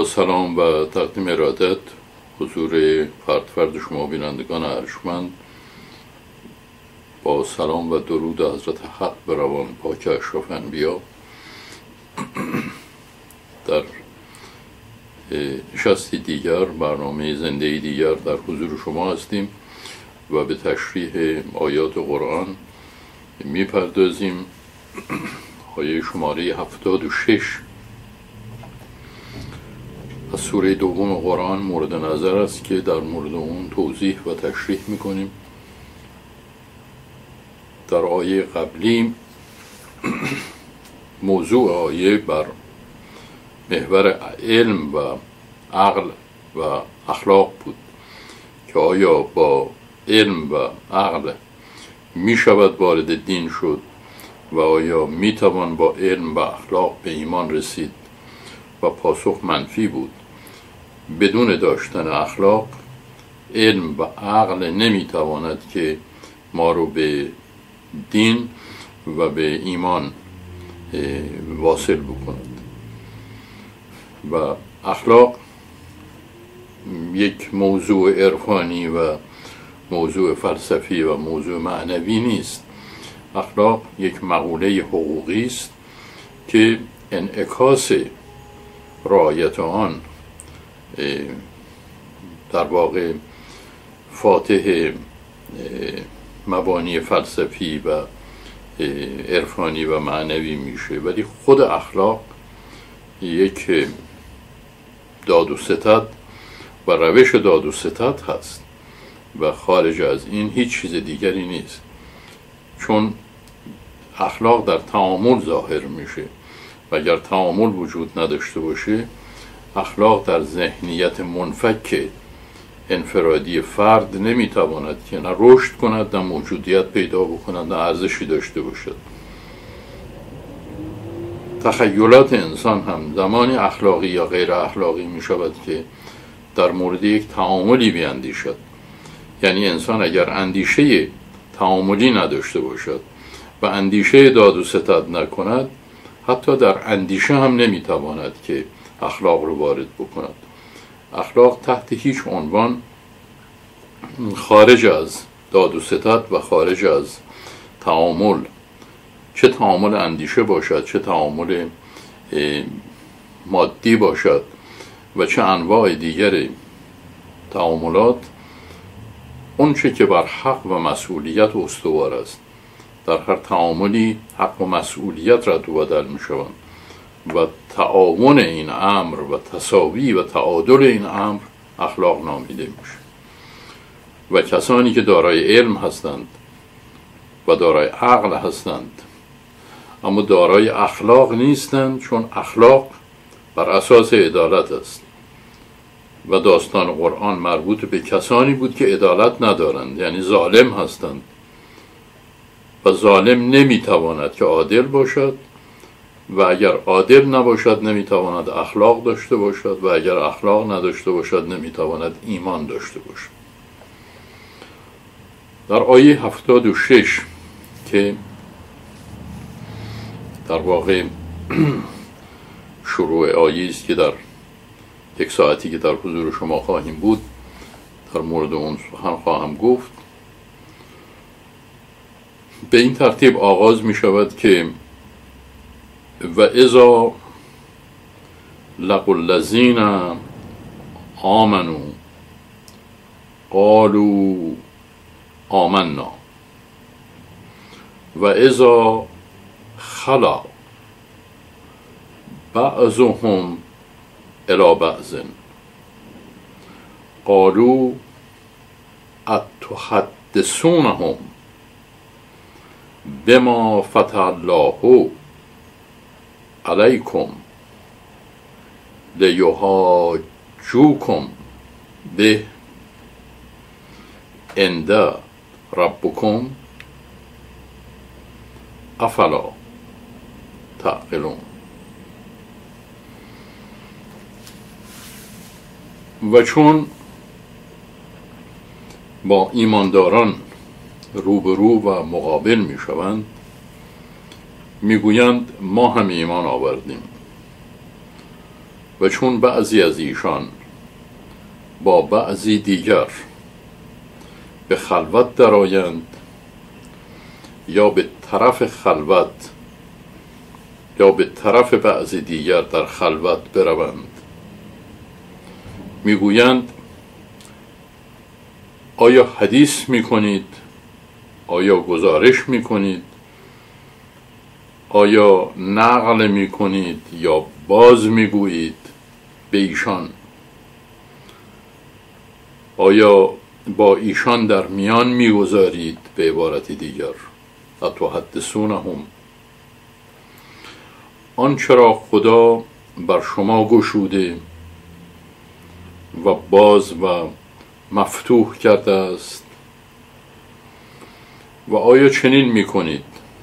سلام و تقدیم ارادت حضور فرد شما بینندگان ارجمند، با سلام و درود حضرت حق به روان پاک اشرف انبیا، در نشستی دیگر، برنامه زنده دیگر در حضور شما هستیم و به تشریح آیات قرآن میپردازیم. آیه شماره 76 از سوره دوم قرآن مورد نظر است که در مورد اون توضیح و تشریح میکنیم. در آیه قبلی موضوع آیه بر محور علم و عقل و اخلاق بود که آیا با علم و عقل می شود وارد دین شد و آیا می توان با علم و اخلاق به ایمان رسید، و پاسخ منفی بود. بدون داشتن اخلاق، علم و عقل نمی تواند که ما رو به دین و به ایمان واصل بکند. و اخلاق یک موضوع عرفانی و موضوع فلسفی و موضوع معنوی نیست. اخلاق یک مقوله حقوقی است که انعکاس رعایت آن در واقع فاتح مبانی فلسفی و عرفانی و معنوی میشه، ولی خود اخلاق یک داد و ستد و روش داد و ستد هست و خارج از این هیچ چیز دیگری نیست، چون اخلاق در تعامل ظاهر میشه و اگر تعامل وجود نداشته باشه، اخلاق در ذهنیت منفک انفرادی فرد نمیتواند که نه رشد کند، نه موجودیت پیدا بکند، نه ارزشی داشته باشد. تخیلات انسان هم زمانی اخلاقی یا غیر اخلاقی می شود که در مورد یک تعاملی بیاندیشد. یعنی انسان اگر اندیشه تعاملی نداشته باشد و اندیشه داد و ستد نکند، حتی در اندیشه هم نمیتواند که اخلاق رو وارد بکند. اخلاق تحت هیچ عنوان خارج از داد و ستد و خارج از تعامل، چه تعامل اندیشه باشد، چه تعامل مادی باشد و چه انواع دیگر تعاملات، اون چه که بر حق و مسئولیت استوار است. در هر تعاملی حق و مسئولیت رد و بدل می شوند و تعاون این امر و تساوی و تعادل این امر اخلاق نامیده میشه. و کسانی که دارای علم هستند و دارای عقل هستند اما دارای اخلاق نیستند، چون اخلاق بر اساس عدالت است و داستان قرآن مربوط به کسانی بود که عدالت ندارند، یعنی ظالم هستند و ظالم نمیتواند که عادل باشد و اگر عادل نباشد نمیتواند اخلاق داشته باشد و اگر اخلاق نداشته باشد نمیتواند ایمان داشته باشد. در آیه 76 که در واقع شروع آیه است که در یک ساعتی که در حضور شما خواهیم بود در مورد اون سخن خواهم گفت، به این ترتیب آغاز می شود که و اذا لقوا الذین آمنوا قالوا آمنا و اذا خلا بعضهم الی بعض قالوا اتحدثونهم بما فتح الله علیکم لیحاجوکم به عند ربکم افلا تعقلون. و چون با ایمانداران روبرو و مقابل می شوند، می گویند ما هم ایمان آوردیم و چون بعضی از ایشان با بعضی دیگر به خلوت درآیند یا به طرف خلوت یا به طرف بعضی دیگر در خلوت بروند، میگویند آیا حدیث میکنید؟ آیا گزارش میکنید؟ آیا نقل میکنید یا باز میگویید به ایشان؟ آیا با ایشان در میان میگذارید؟ به عبارت دیگر اتحدثونهم، آنچه را خدا بر شما گشوده و باز و مفتوح کرده است، و آیا چنین میکنید؟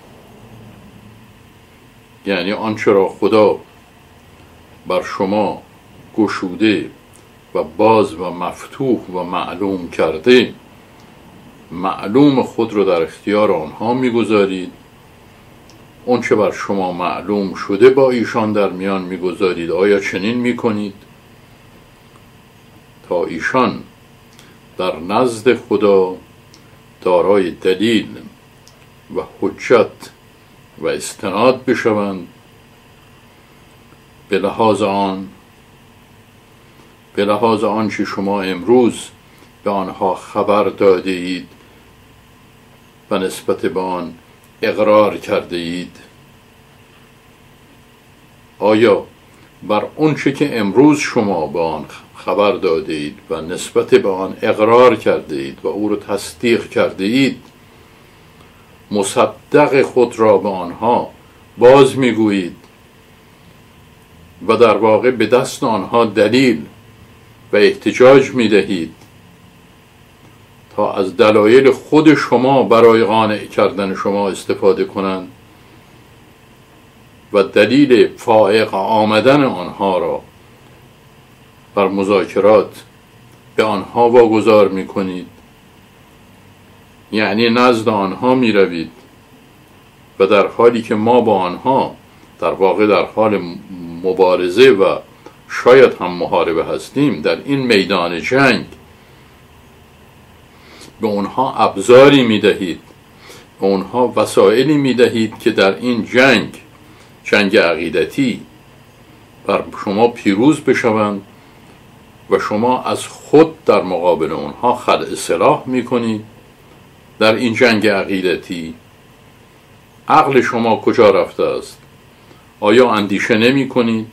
یعنی آنچه را خدا بر شما گشوده و باز و مفتوح و معلوم کرده، معلوم خود را در اختیار آنها میگذارید؟ اون چه بر شما معلوم شده با ایشان در میان میگذارید؟ آیا چنین میکنید؟ تا ایشان در نزد خدا دارای دلیل و حجت و استناد بشوند به لحاظ آن چه شما امروز به آنها خبر داده اید و نسبت به آن اقرار کرده اید. آیا بر اون چه که امروز شما به آن خبر داده اید و نسبت به آن اقرار کرده اید و او را تصدیق کرده اید، مصدق خود را به آنها باز میگویید و در واقع به دست آنها دلیل و احتجاج میدهید تا از دلایل خود شما برای قانع کردن شما استفاده کنند و دلیل فائق آمدن آنها را بر مذاکرات به آنها واگذار میکنید. یعنی نزد آنها میروید و در حالی که ما با آنها در واقع در حال مبارزه و شاید هم محاربه هستیم، در این میدان جنگ به اونها ابزاری میدهید، به اونها وسایلی میدهید که در این جنگ عقیدتی بر شما پیروز بشوند و شما از خود در مقابل اونها خلع سلاح میکنید. در این جنگ عقیدتی عقل شما کجا رفته است؟ آیا اندیشه نمی کنید؟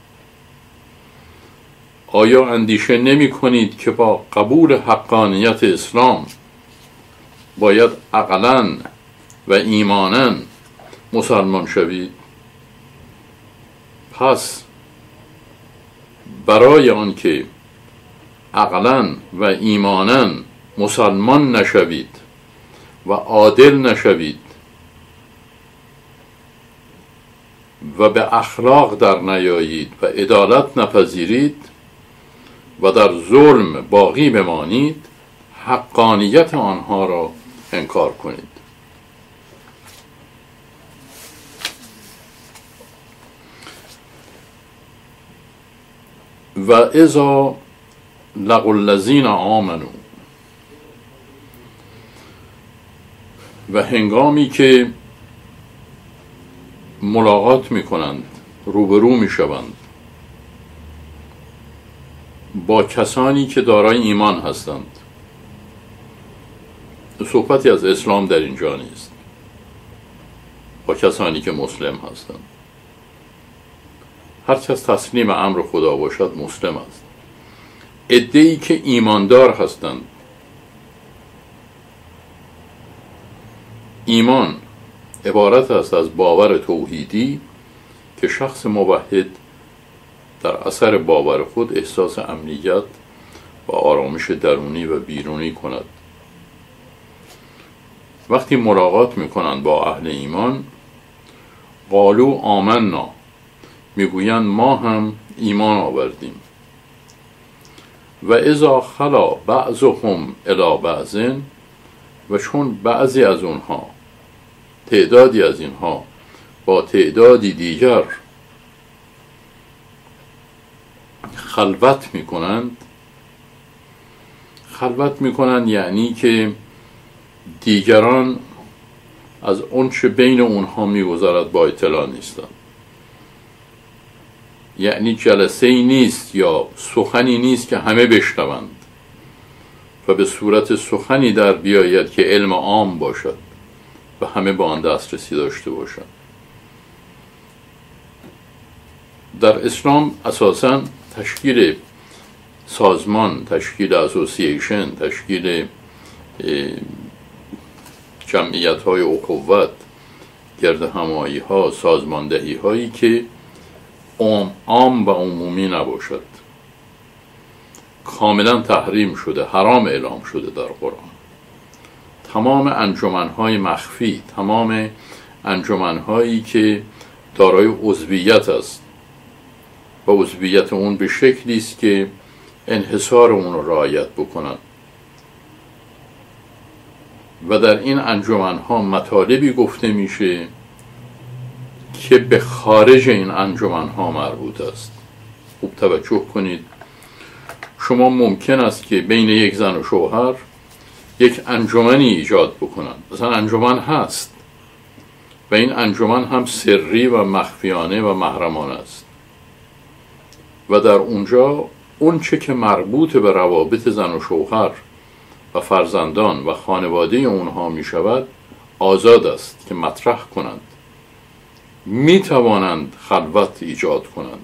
آیا اندیشه نمی کنید که با قبول حقانیت اسلام باید عقلاً و ایماناً مسلمان شوید؟ پس برای آنکه عقلاً و ایماناً مسلمان نشوید و عادل نشوید و به اخلاق در نیایید و عدالت نپذیرید و در ظلم باقی بمانید، حقانیت آنها را انکار کنید. و اذا لقوا الذین آمنوا، و هنگامی که ملاقات میکنند، روبرو میشوند با کسانی که دارای ایمان هستند. صحبتی از اسلام در اینجا نیست، با کسانی که مسلم هستند. هر کس تسلیم امر خدا باشد مسلم است. عده‌ای که ایماندار هستند. ایمان عبارت است از باور توحیدی که شخص موحد در اثر باور خود احساس امنیت و آرامش درونی و بیرونی کند. وقتی ملاقات میکنند با اهل ایمان، قالوا آمنا، میگویند ما هم ایمان آوردیم. و اذا خلا بعضهم الی بعض، و چون بعضی از اونها، تعدادی از اینها با تعدادی دیگر خلوت میکنند، خلوت میکنند یعنی که دیگران از اون چه بین اونها میگذرد با اطلاع نیستند. یعنی جلسه ای نیست یا سخنی نیست که همه بشنوند و به صورت سخنی در بیاید که علم عام باشد و همه با آن دسترسی داشته باشند. در اسلام اساساً تشکیل سازمان، تشکیل اسوسییشن، تشکیل جمعیت های اخوت، گرد همایی ها، سازماندهی هایی که عام و عمومی نباشد، کاملا تحریم شده، حرام اعلام شده در قرآن. تمام انجمن‌های مخفی، تمام انجمن‌هایی که دارای عضویت است و عضویت اون به شکلی است که انحصار اون رو رعایت بکنن و در این انجمن‌ها مطالبی گفته میشه که به خارج این انجمن‌ها مربوط است. خوب توجه کنید، شما ممکن است که بین یک زن و شوهر یک انجمنی ایجاد بکنن، مثلا انجمن هست و این انجمن هم سری و مخفیانه و محرمانه است و در اونجا اون چه که مربوط به روابط زن و شوهر و فرزندان و خانواده اونها می شود آزاد است که مطرح کنند، می توانند خلوت ایجاد کنند.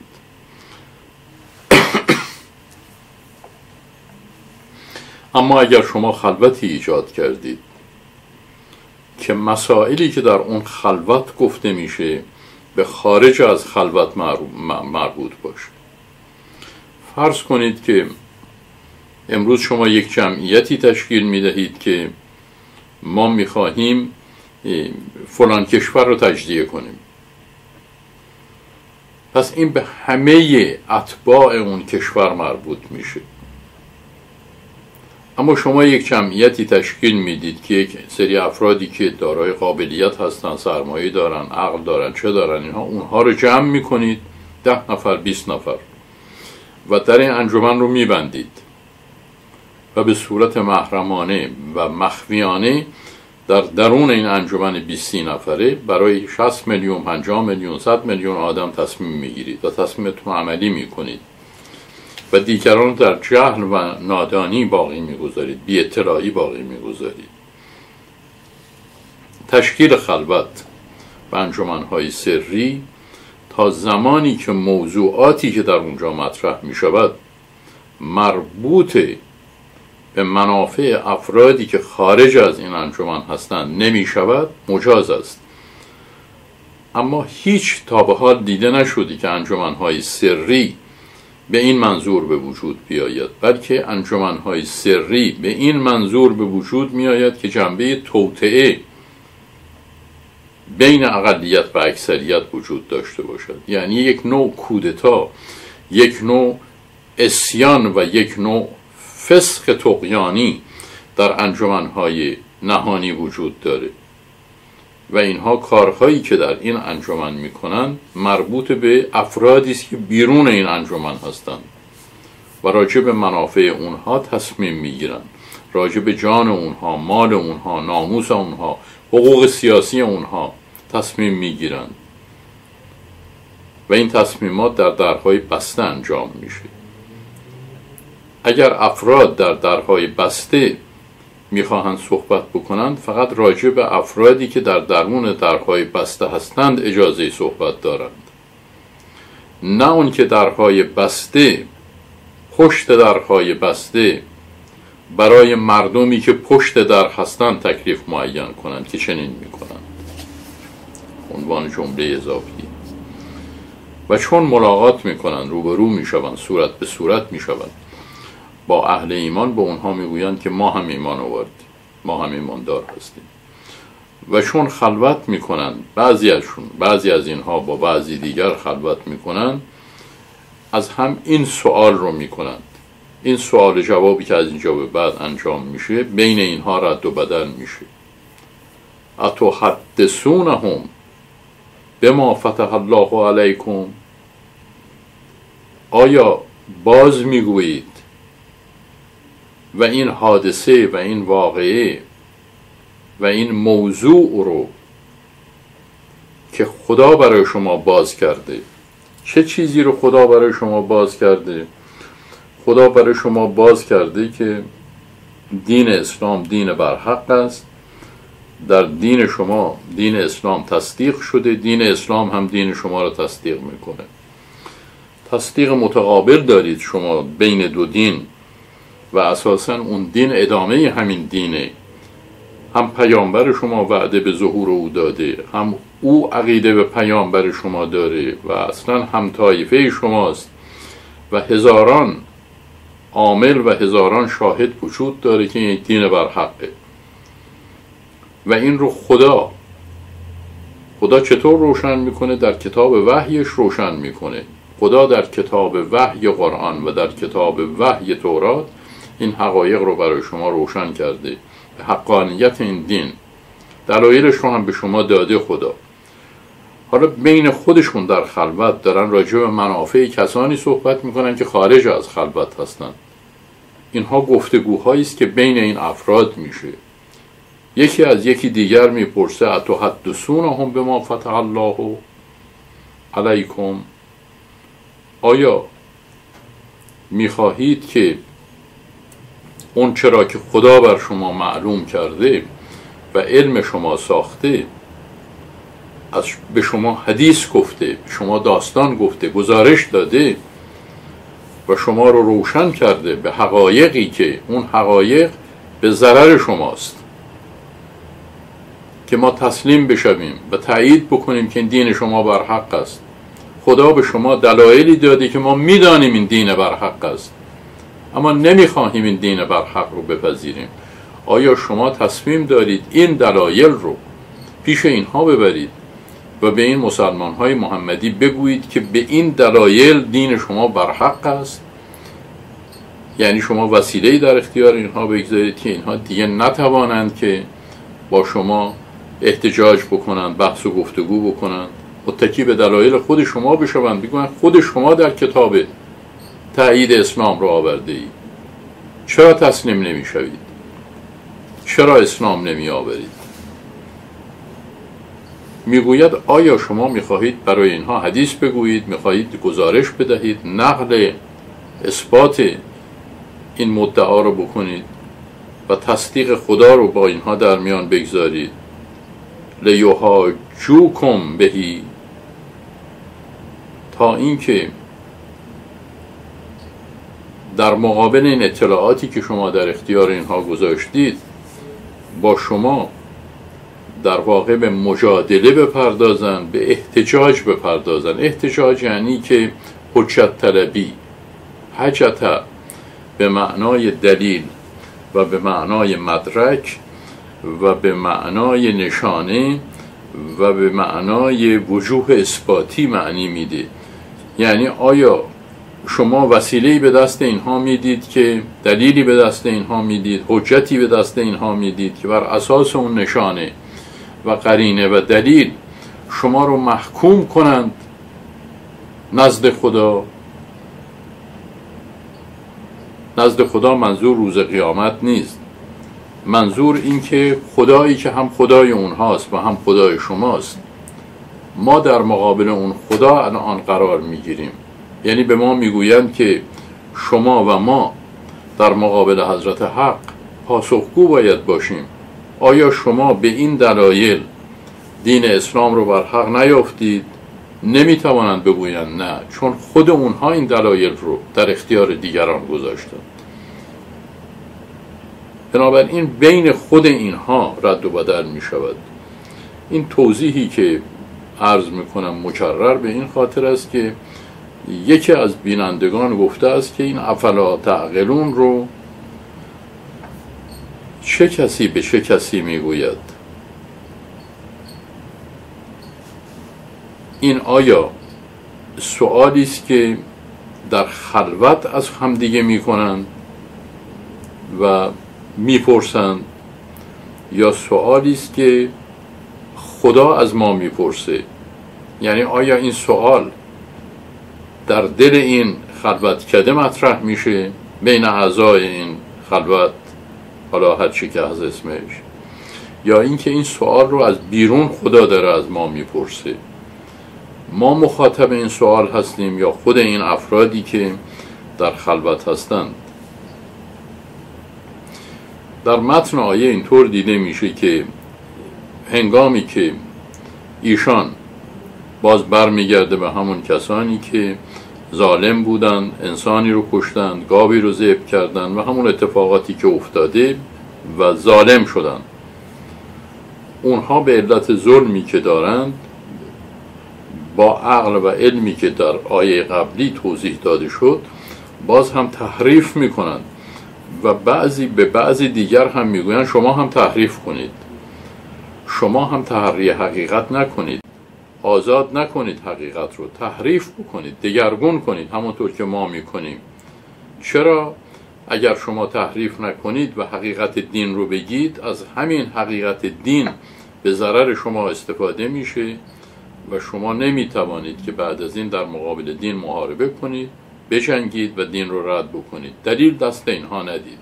اما اگر شما خلوتی ایجاد کردید که مسائلی که در اون خلوت گفته میشه به خارج از خلوت مربوط باشه، فرض کنید که امروز شما یک جمعیتی تشکیل میدهید که ما میخواهیم فلان کشور رو تجزیه کنیم، پس این به همه اتباع اون کشور مربوط میشه. اما شما یک جمعیتی تشکیل میدید که یک سری افرادی که دارای قابلیت هستن، سرمایه دارن، عقل دارن، چه دارن، اونها رو جمع میکنید، 10 نفر 20 نفر و در این انجمن رو میبندید و به صورت محرمانه و مخفیانه در درون این انجمن 20 نفره برای 60 میلیون، 50 میلیون، 100 میلیون آدم تصمیم میگیرید و تصمیمتون عملی میکنید و دیگران در جهل و نادانی باقی میگذارید، بی اطلاعی باقی میگذارید. تشکیل خلوت و انجمن‌های سری تا زمانی که موضوعاتی که در اونجا مطرح میشود مربوط به منافع افرادی که خارج از این انجمن هستند نمیشود، مجاز است. اما هیچ تا به حال دیده نشدی که انجمن‌های سری به این منظور به وجود بیاید، بلکه انجمن‌های سری به این منظور به وجود میآید که جنبه توطئه بین اقلیت و اکثریت وجود داشته باشد. یعنی یک نوع کودتا، یک نوع عصیان و یک نوع فسق طغیانی در انجمن‌های نهانی وجود داره و اینها کارهایی که در این انجمن میکنند مربوط به افرادی است که بیرون این انجمن هستند و راجع به منافع اونها تصمیم میگیرند، راجع به جان اونها، مال اونها، ناموس اونها، حقوق سیاسی اونها تصمیم میگیرند و این تصمیمات در درهای بسته انجام میشه. اگر افراد در درهای بسته میخواهند صحبت بکنند، فقط راجع به افرادی که در درون درهای بسته هستند اجازه صحبت دارند، نه اون که درهای بسته، پشت درهای بسته برای مردمی که پشت در هستند تکلیف معین کنند که چنین میکنند. عنوان جمله اضافی. و چون ملاقات میکنند، روبرو میشوند، صورت به صورت میشوند با اهل ایمان، به اونها میگویند که ما هم ایمان آوردیم، ما هم ایماندار هستیم. و چون خلوت میکنند، بعضی از اینها با بعضی دیگر خلوت میکنند، از هم این سوال رو میکنند. این سوال جوابی که از اینجا به بعد انجام میشه بین اینها رد و بدل میشه. اتحدثونهم بما فتح الله علیکم، آیا باز میگویید و این حادثه و این واقعه و این موضوع رو که خدا برای شما باز کرده. چه چیزی رو خدا برای شما باز کرده؟ خدا برای شما باز کرده که دین اسلام دین برحق است. در دین شما دین اسلام تصدیق شده، دین اسلام هم دین شما را تصدیق میکنه. تصدیق متقابل دارید شما بین دو دین و اساساً اون دین ادامه همین دینه. هم پیامبر شما وعده به ظهور او داده، هم او عقیده به پیامبر شما داره و اصلا هم طایفه شماست و هزاران عامل و هزاران شاهد وجود داره که این دین برحقه. و این رو خدا چطور روشن میکنه؟ در کتاب وحیش روشن میکنه. خدا در کتاب وحی قرآن و در کتاب وحی تورات این حقایق رو برای شما روشن کرده. حقانیت این دین دلایلش رو هم به شما داده خدا. حالا بین خودشون در خلوت دارن راجع به منافع کسانی صحبت میکنن که خارج از خلوت هستن. اینها گفتگوهایی است که بین این افراد میشه. یکی از یکی دیگر میپرسه اتحدثونهم بما فتح الله علیکم، آیا میخواهید که اون چرا که خدا بر شما معلوم کرده و علم شما ساخته به شما حدیث گفته، به شما داستان گفته، گزارش داده و شما رو روشن کرده به حقایقی که اون حقایق به ضرر شماست، که ما تسلیم بشویم و تایید بکنیم که این دین شما برحق است. خدا به شما دلایلی داده که ما میدانیم این دین برحق است اما نمیخواهیم این دین برحق رو بپذیریم. آیا شما تصمیم دارید این دلایل رو پیش اینها ببرید و به این مسلمان های محمدی بگویید که به این دلایل دین شما برحق است؟ یعنی شما وسیله‌ای در اختیار اینها بگذارید که اینها دیگه نتوانند که با شما احتجاج بکنند، بحث و گفتگو بکنند، متکی به دلایل خود شما بشوند، بگویند خود شما در کتاب تایید اسلام رو آورده اید. چرا تسلیم نمی شوید؟ چرا اسلام نمی آورید؟ میگوید آیا شما میخواهید برای اینها حدیث بگویید، میخواهید گزارش بدهید، نقل اثبات این مدعا رو بکنید و تصدیق خدا رو با اینها در میان بگذارید؟ لیحاجوکم بهی، تا اینکه در مقابل این اطلاعاتی که شما در اختیار اینها گذاشتید با شما در واقع به مجادله بپردازن، به احتجاج بپردازن. احتجاج یعنی که حجت طلبی، حجت به معنای دلیل و به معنای مدرک و به معنای نشانه و به معنای وجوه اثباتی معنی میده. یعنی آیا شما وسیله‌ای به دست اینها میدید که دلیلی به دست اینها میدید، حجتی به دست اینها میدید که بر اساس اون نشانه و قرینه و دلیل شما رو محکوم کنند نزد خدا. نزد خدا منظور روز قیامت نیست، منظور این که خدایی که هم خدای اونهاست و هم خدای شماست، ما در مقابل اون خدا الان قرار میگیریم. یعنی به ما میگویند که شما و ما در مقابل حضرت حق پاسخگو باید باشیم. آیا شما به این دلایل دین اسلام رو بر حق نیافتید؟ نمیتوانند بگویند نه، چون خود اونها این دلایل رو در اختیار دیگران گذاشتند. بنابراین بین خود اینها رد و بدل می شود. این توضیحی که عرض میکنم مکرر به این خاطر است که یکی از بینندگان گفته است که این افلا تعقلون رو چه کسی به چه کسی میگوید؟ این آیا سوالی است که در خلوت از همدیگه میکنند و میپرسند، یا سوالی است که خدا از ما میپرسه؟ یعنی آیا این سوال در دل این خلوتکده مطرح میشه، بین اعضای این خلوت، حالا هر چی که از اسمش، یا اینکه این سوال رو از بیرون خدا داره از ما میپرسه، ما مخاطب این سوال هستیم یا خود این افرادی که در خلوت هستند. در متن آیه اینطور دیده میشه که هنگامی که ایشان باز برمیگرده به همون کسانی که ظالم بودند، انسانی رو کشتند، گاوی رو ذبح کردند و همون اتفاقاتی که افتاده و ظالم شدند، اونها به علت ظلمی که دارند با عقل و علمی که در آیه قبلی توضیح داده شد باز هم تحریف میکنند و به بعضی دیگر هم میگویند شما هم تحریف کنید، شما هم تحری حقیقت نکنید، آزاد نکنید، حقیقت رو تحریف بکنید، دگرگون کنید همونطور که ما میکنیم. چرا؟ اگر شما تحریف نکنید و حقیقت دین رو بگید، از همین حقیقت دین به ضرر شما استفاده میشه و شما نمیتوانید که بعد از این در مقابل دین محاربه کنید، بجنگید و دین رو رد بکنید. دلیل دست اینها ندید.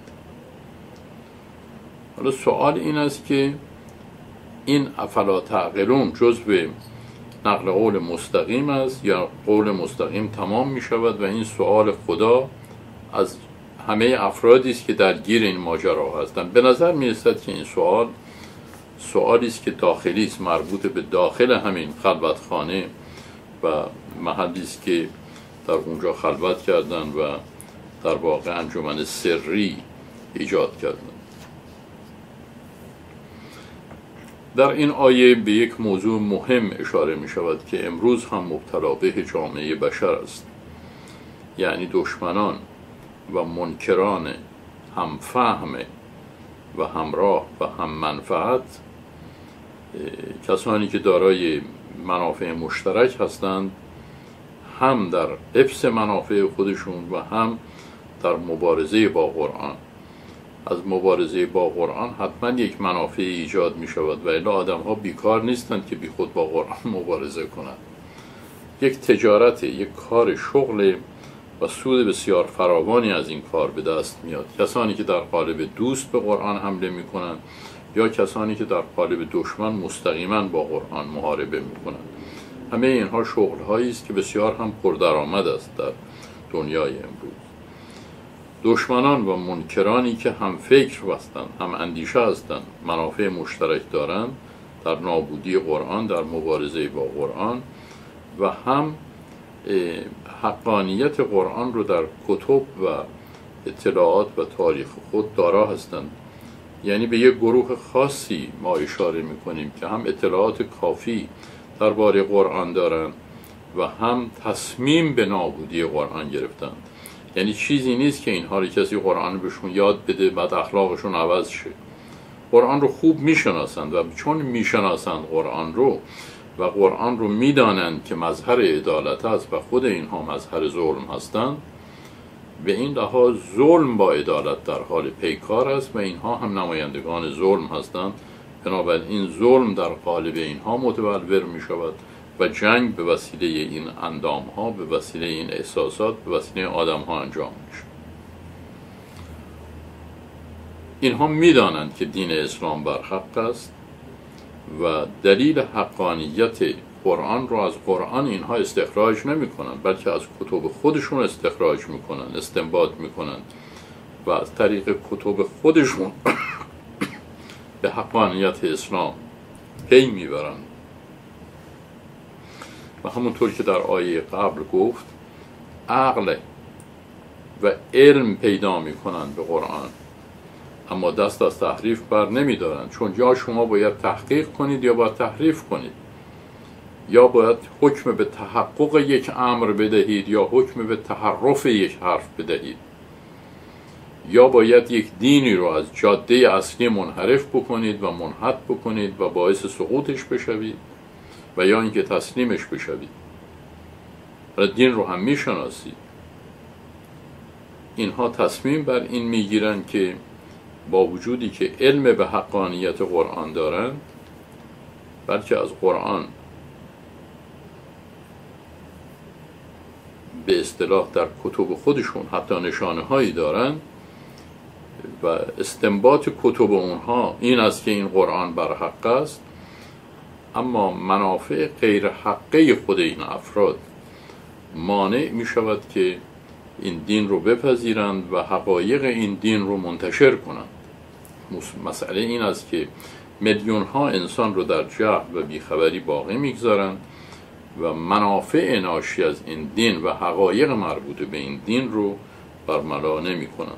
حالا سوال این است که این افلا تعقلون جزء نقل قول مستقیم است یا قول مستقیم تمام می شود؟ و این سوال خدا از همه افرادی است که درگیر این ماجرا هستند. به نظر می رسد که این سوالی است که داخلی است، مربوط به داخل همین خلوتخانه و محلی است که در اونجا خلوت کردند و در واقع انجمن سری ایجاد کردند. در این آیه به یک موضوع مهم اشاره می شود که امروز هم مبتلا به جامعه بشر است، یعنی دشمنان و منکران هم فهم و همراه و هم منفعت، کسانی که دارای منافع مشترک هستند، هم در حفظ منافع خودشون و هم در مبارزه با قرآن. از مبارزه با قرآن حتما یک منافع ایجاد می شود و الا آدم ها بیکار نیستند که بی خود با قرآن مبارزه کنند. یک تجارت، یک کار، شغل و سود بسیار فراوانی از این کار به دست میاد. کسانی که در قالب دوست به قرآن حمله می کنند یا کسانی که در قالب دشمن مستقیما با قرآن محاربه می کنند. همه اینها شغل هایی است که بسیار هم پردرآمد است در دنیای امروز. دشمنان و منکرانی که هم فکر هستند، هم اندیشه هستند، منافع مشترک دارند در نابودی قرآن، در مبارزه با قرآن، و هم حقانیت قرآن رو در کتب و اطلاعات و تاریخ خود دارا هستند. یعنی به یک گروه خاصی ما اشاره میکنیم که هم اطلاعات کافی درباره قرآن دارند و هم تصمیم به نابودی قرآن گرفتند. یعنی چیزی نیست که اینها رو کسی قرآن بهشون یاد بده بعد اخلاقشون عوض شه. قرآن رو خوب میشناسند و چون میشناسند قرآن رو و قرآن رو میدانند که مظهر عدالت است و خود اینها مظهر ظلم هستند، به این لحاظ ظلم با عدالت در حال پیکار است و اینها هم نمایندگان ظلم هستند. بنابراین ظلم در قالب اینها متبلور می شود و جنگ به وسیله این اندام ها، به وسیله این احساسات، به وسیله آدم ها انجام می شود. اینها می دانند که دین اسلام بر حق است و دلیل حقانیت قرآن رو از قرآن اینها استخراج نمی کنند، بلکه از کتب خودشون استخراج می کنند، استنباط می کنند و از طریق کتب خودشون به حقانیت اسلام پی می برند. و همونطور که در آیه قبل گفت، عقل و علم پیدا می کنند به قرآن، اما دست از تحریف بر نمی دارند، چون یا شما باید تحقیق کنید یا باید تحریف کنید، یا باید حکم به تحقق یک امر بدهید یا حکم به تحرف یک حرف بدهید، یا باید یک دینی رو از جاده اصلی منحرف بکنید و منحط بکنید و باعث سقوطش بشوید، و یا اینکه تسلیمش بشوید. و دین رو هم میشناسید. اینها تصمیم بر این میگیرن که با وجودی که علم به حقانیت قرآن دارن، بلکه از قرآن به اصطلاح در کتب خودشون حتی نشانه هایی دارن و استنباط کتب اونها این است که این قرآن بر حق است، اما منافع غیر حقه خود این افراد مانع می شود که این دین رو بپذیرند و حقایق این دین رو منتشر کنند. مسئله این است که میلیون ها انسان رو در جهل و بیخبری باقی میگذارند و منافع ناشی از این دین و حقایق مربوط به این دین رو برملا نمی کنند.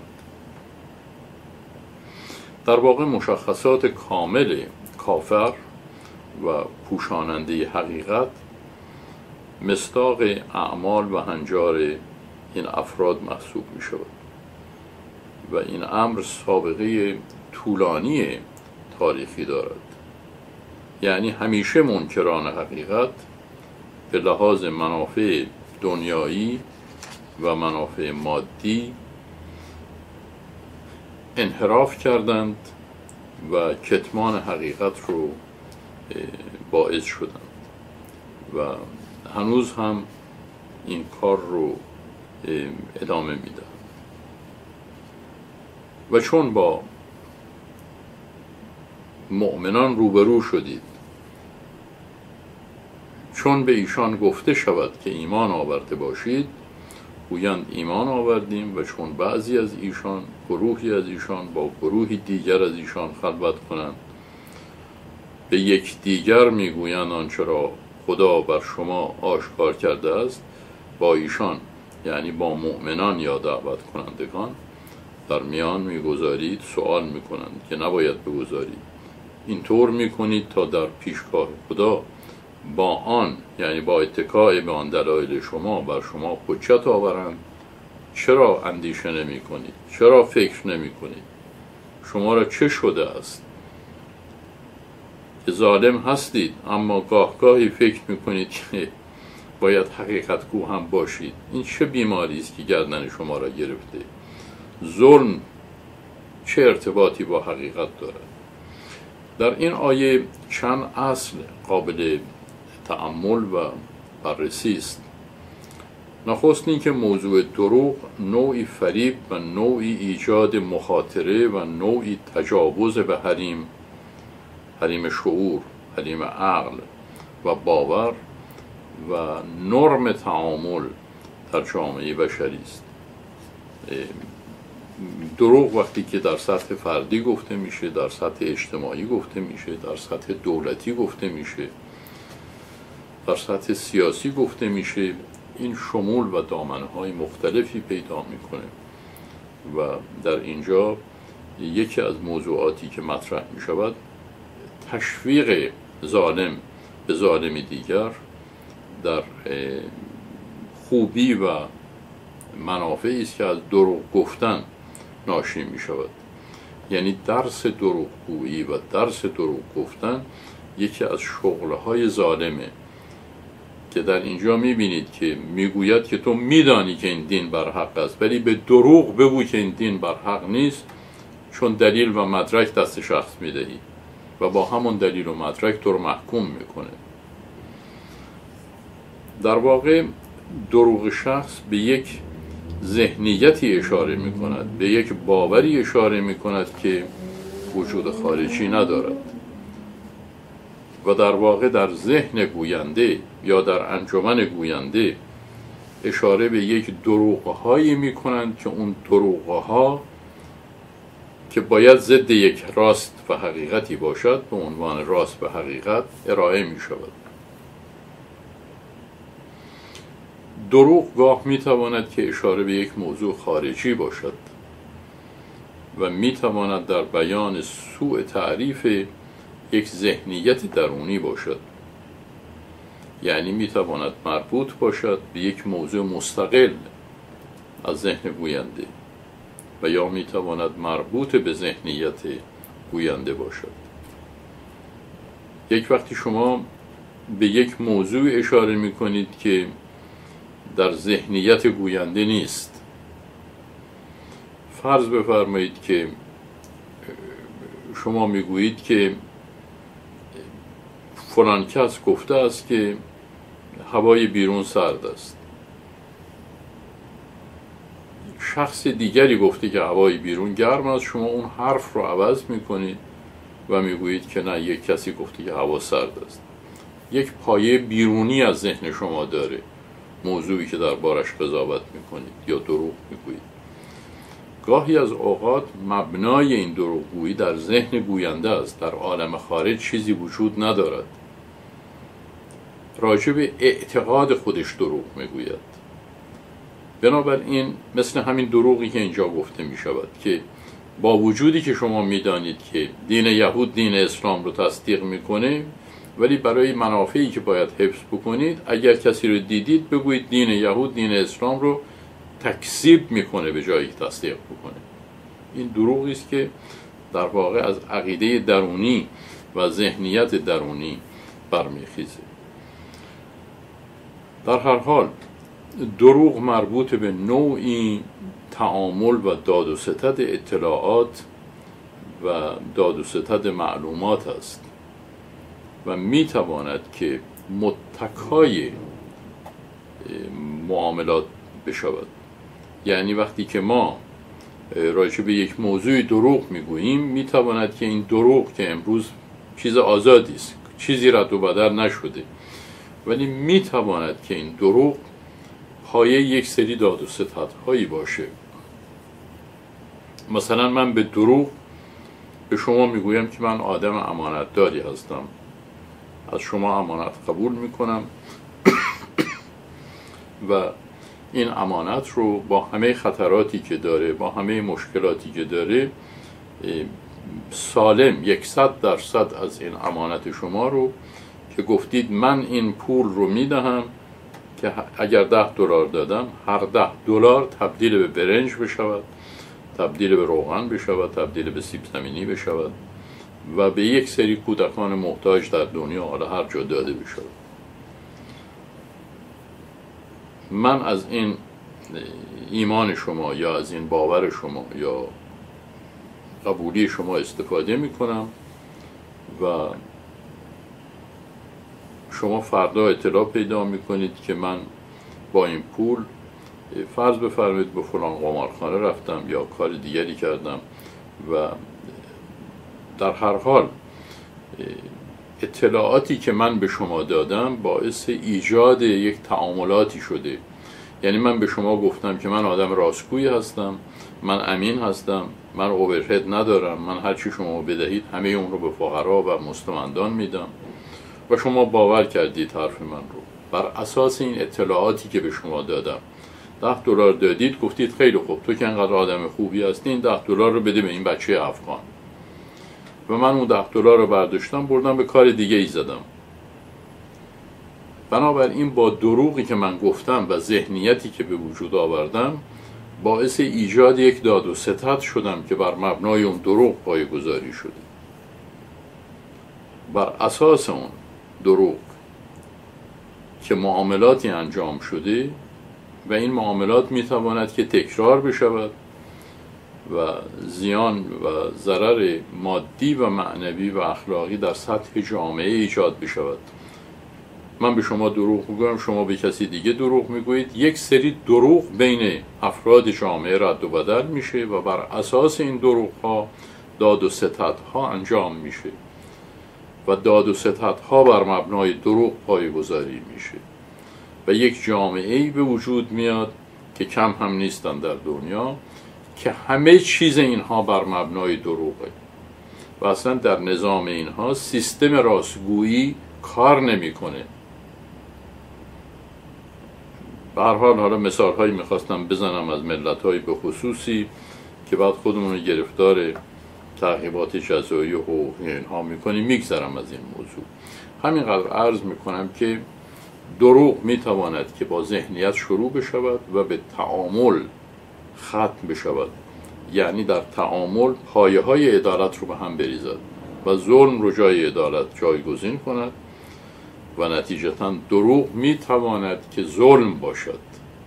در واقع مشخصات کامل کافر و پوشاننده حقیقت مصداق اعمال و هنجار این افراد محسوب می شود و این امر سابقه طولانی تاریخی دارد. یعنی همیشه منکران حقیقت به لحاظ منافع دنیایی و منافع مادی انحراف کردند و کتمان حقیقت رو باعث شدند و هنوز هم این کار رو ادامه میدن. و چون با مؤمنان روبرو شدید، چون به ایشان گفته شود که ایمان آورده باشید، گویند ایمان آوردیم، و چون بعضی از ایشان، گروهی از ایشان با گروهی دیگر از ایشان خلوت کنند، به یک دیگر میگویند آنچه را خدا بر شما آشکار کرده است، با ایشان یعنی با مؤمنان یا دعوت کنندگان در میان میگذارید، سوال میکنند که نباید بگذارید. اینطور میکنید تا در پیشگاه خدا با آن یعنی با اتکای به آن دلایل شما بر شما حجت آورند. چرا اندیشه نمی کنید؟ چرا فکر نمی کنید؟ شما را چه شده است که ظالم هستید اما گاهی فکر می کنید که باید حقیقت گو هم باشید؟ این چه بیماری است که گردن شما را گرفته؟ ظلم چه ارتباطی با حقیقت دارد؟ در این آیه چند اصل قابل تأمل و بررسی است. نخست این که موضوع دروغ نوعی فریب و نوعی ایجاد مخاطره و نوعی تجاوز به حریم شعور، حریم عقل و باور و نرم تعامل در جامعه بشری است. دروغ وقتی که در سطح فردی گفته میشه، در سطح اجتماعی گفته میشه، در سطح دولتی گفته میشه، در سطح سیاسی گفته میشه، این شمول و دامنه‌های مختلفی پیدا میکنه و در اینجا یکی از موضوعاتی که مطرح میشود تشویق ظالم به ظالم دیگر در خوبی و منافعی است که از دروغ گفتن ناشی می شود. یعنی درس دروغگویی و درس دروغ گفتن یکی از شغلهای ظالمه که در اینجا می بینید که می گوید که تو می دانی که این دین بر حق است، ولی به دروغ بگو که این دین بر حق نیست، چون دلیل و مدرک دست شخص می دهی و با همون دلیل و مدرک تو رو محکوم می کنه. در واقع دروغ شخص به یک ذهنیتی اشاره می کند، به یک باوری اشاره می کند که وجود خارجی ندارد و در واقع در ذهن گوینده یا در انجمن گوینده اشاره به یک دروغ‌هایی می کنند که اون دروغ‌ها که باید ضد یک راست و حقیقتی باشد به عنوان راست و حقیقت ارائه می شود. دروغ گاه می تواند که اشاره به یک موضوع خارجی باشد و می تواند در بیان سوء تعریف یک ذهنیت درونی باشد. یعنی می تواند مربوط باشد به یک موضوع مستقل از ذهن گوینده و یا می تواند مربوط به ذهنیت گوینده باشد. یک وقتی شما به یک موضوع اشاره می کنید که در ذهنیت گوینده نیست، فرض بفرمایید که شما میگویید که فلان کس گفته است که هوای بیرون سرد است شخص دیگری گفته که هوای بیرون گرم است، شما اون حرف رو عوض میکنید و میگویید که نه، یک کسی گفته که هوا سرد است. یک پایه بیرونی از ذهن شما داره موضوعی که دربارش قضاوت میکنید یا دروغ میگویید. گاهی از اوقات مبنای این دروغگویی در ذهن گوینده است، در عالم خارج چیزی وجود ندارد. راجع به اعتقاد خودش دروغ میگوید. بنابراین مثل همین دروغی که اینجا گفته می شود که با وجودی که شما می دانید که دین یهود دین اسلام رو تصدیق میکنه، ولی برای منافعی که باید حفظ بکنید، اگر کسی رو دیدید بگویید دین یهود دین اسلام رو تکذیب میکنه به جایی تصدیق بکنه. این دروغی است که در واقع از عقیده درونی و ذهنیت درونی برمیخیزه. در هر حال دروغ مربوط به نوعی تعامل و داد و ستد اطلاعات و داد و ستد معلومات است و میتواند که متکای معاملات بشود. یعنی وقتی که ما راجع به یک موضوع دروغ میگوییم، میتواند که این دروغ که امروز چیز آزادی است، چیزی رد و بدل نشده، ولی میتواند که این دروغ پایه یک سری داد و ستدهایی باشه. مثلا من به دروغ به شما میگویم که من آدم امانتداری هستم، از شما امانت قبول میکنم و این امانت رو با همه خطراتی که داره، با همه مشکلاتی که داره، سالم 100% از این امانت شما رو که گفتید من این پول رو میدهم که اگر $10 دادم، هر $10 تبدیل به برنج بشود، تبدیل به روغن بشود، تبدیل به سیب زمینی بشود و به یک سری کودکان محتاج در دنیا حالا هر جا داده بشود. من از این ایمان شما یا از این باور شما یا قبولی شما استفاده می کنم و شما فردا اطلاع پیدا می کنید که من با این پول فرض بفرمایید به فلان قمارخانه رفتم یا کار دیگری کردم و در هر حال اطلاعاتی که من به شما دادم باعث ایجاد یک تعاملاتی شده. یعنی من به شما گفتم که من آدم راستگویی هستم، من امین هستم، من اوورهد ندارم، من هر چی شما بدهید همه اون رو به فقرا و مستمندان میدم و شما باور کردید حرف من رو. بر اساس این اطلاعاتی که به شما دادم $10 دادید، گفتید خیلی خوب تو که انقدر آدم خوبی هستی این $10 رو بده به این بچه افغان و من اون $10 رو برداشتم بردم به کار دیگه ای زدم. بنابراین با دروغی که من گفتم و ذهنیتی که به وجود آوردم باعث ایجاد یک داد و ستد شدم که بر مبنای اون دروغ پایه‌گذاری شده. بر اساس اون دروغ که معاملاتی انجام شده و این معاملات میتواند که تکرار بشود و زیان و ضرر مادی و معنوی و اخلاقی در سطح جامعه ایجاد بشود. من به شما دروغ میگویم، شما به کسی دیگه دروغ میگویید، یک سری دروغ بین افراد جامعه رد و بدل میشه و بر اساس این دروغ ها داد و ستد ها انجام میشه و داد و ستد ها بر مبنای دروغ پایه‌گذاری میشه و یک جامعه‌ای به وجود میاد که کم هم نیستن در دنیا که همه چیز اینها بر مبنای دروغه و اصلا در نظام اینها سیستم راستگویی کار نمیکنه. به هر حال حالا مثال هایی میخواستم بزنم از ملت های به خصوصی که بعد خودمون رو گرفتار تعقیبات جزایی و حقوقی اینها میکنیم. میگذرم از این موضوع، همینقدر عرض میکنم که دروغ میتواند که با ذهنیت شروع بشود و به تعامل ختم بشود، یعنی در تعامل پایه های عدالت رو به هم بریزد و ظلم رو جای عدالت جایگزین کند و نتیجتاً دروغ میتواند که ظلم باشد.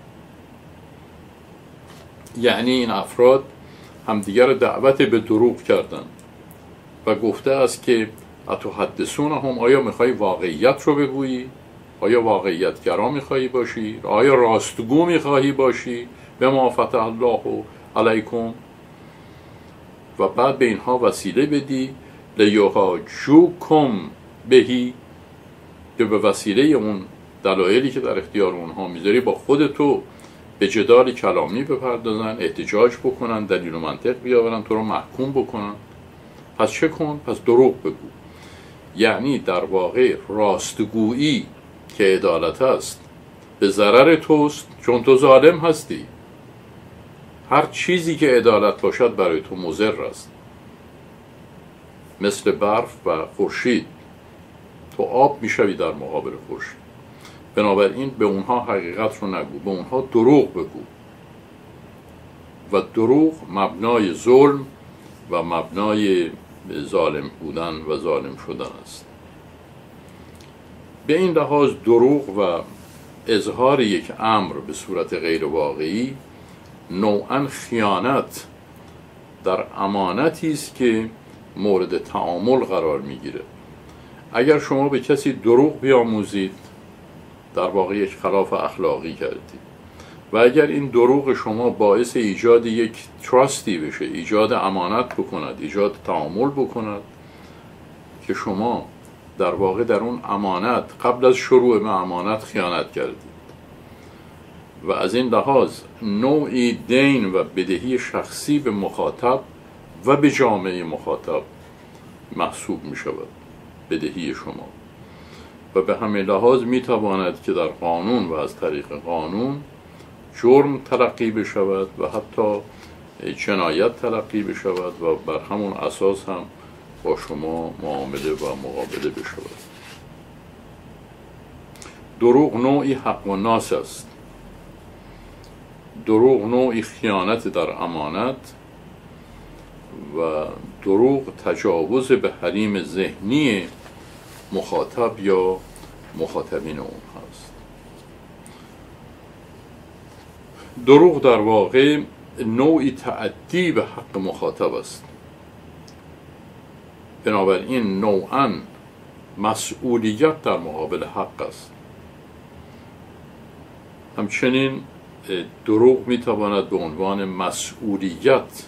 یعنی این افراد همدیگر رو دعوت به دروغ کردند و گفته است که اتحدثونهم، آیا میخوای واقعیت رو بگویی آیا واقعیتگرا میخواهی باشی؟ آیا راستگو میخواهی باشی؟ به ما فتح الله علیکم. و بعد به اینها وسیله بدی لیحاجوکم بهی، که به وسیله اون دلایلی که در اختیار اونها میذاری با خودتو به جدال کلامی بپردازن، احتجاج بکنن، دلیل و منطق بیاورن، تو رو محکوم بکنن. پس چه کن؟ پس دروغ بگو. یعنی در واقع راستگویی که عدالت است به ضرر توست، چون تو ظالم هستی. هر چیزی که عدالت باشد برای تو مضر است، مثل برف و خورشید. تو آب میشوی در مقابل خورشید. بنابراین به اونها حقیقت رو نگو، به اونها دروغ بگو. و دروغ مبنای ظلم و مبنای ظالم بودن و ظالم شدن است. به این لحاظ دروغ و اظهار یک امر به صورت غیر واقعی نوعاً خیانت در امانتی است که مورد تعامل قرار میگیره. اگر شما به کسی دروغ بیاموزید، در واقع یک خلاف اخلاقی کردید. و اگر این دروغ شما باعث ایجاد یک تراستی بشه، ایجاد امانت بکند، ایجاد تعامل بکند، که شما در واقع در اون امانت قبل از شروع به امانت خیانت کردید و از این لحاظ نوعی دین و بدهی شخصی به مخاطب و به جامعه مخاطب محسوب می شود بدهی شما. و به همین لحاظ می تواند که در قانون و از طریق قانون جرم تلقی بشود و حتی جنایت تلقی بشود و بر همون اساس هم با شما معامله و مقابله بشود. دروغ نوعی حق و ناس است. دروغ نوعی خیانت در امانت و دروغ تجاوز به حریم ذهنی مخاطب یا مخاطبین اون هست. دروغ در واقع نوعی تعدی به حق مخاطب است. بنابراین نوعاً مسئولیت در مقابل حق است. همچنین دروغ میتواند به عنوان مسئولیت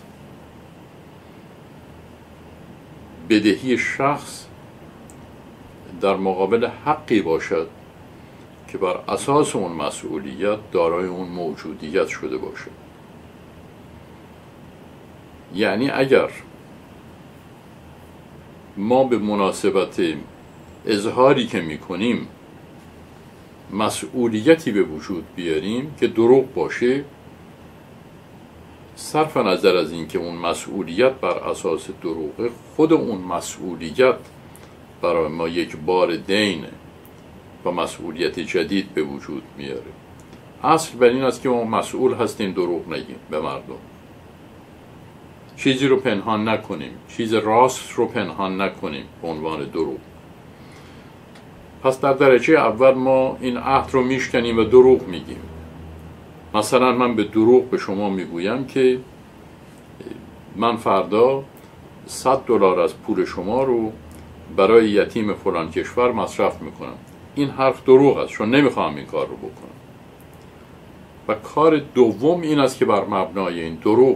بدهی شخص در مقابل حقی باشد که بر اساس اون مسئولیت دارای اون موجودیت شده باشد. یعنی اگر ما به مناسبت اظهاری که میکنیم مسئولیتی به وجود بیاریم که دروغ باشه، صرف نظر از این که اون مسئولیت بر اساس دروغه، خود اون مسئولیت برای ما یک بار دین و مسئولیت جدید به وجود میاره. اصل بر این است که ما مسئول هستیم دروغ نگیم به مردم، چیزی رو پنهان نکنیم، چیز راست رو پنهان نکنیم به عنوان دروغ. پس در درجه اول ما این عهد رو میشکنیم و دروغ میگیم. مثلا من به دروغ به شما میگویم که من فردا $100 از پول شما رو برای یتیم فلان کشور مصرف میکنم. این حرف دروغ است، چون نمیخوام این کار رو بکنم. و کار دوم این است که بر مبنای این دروغ،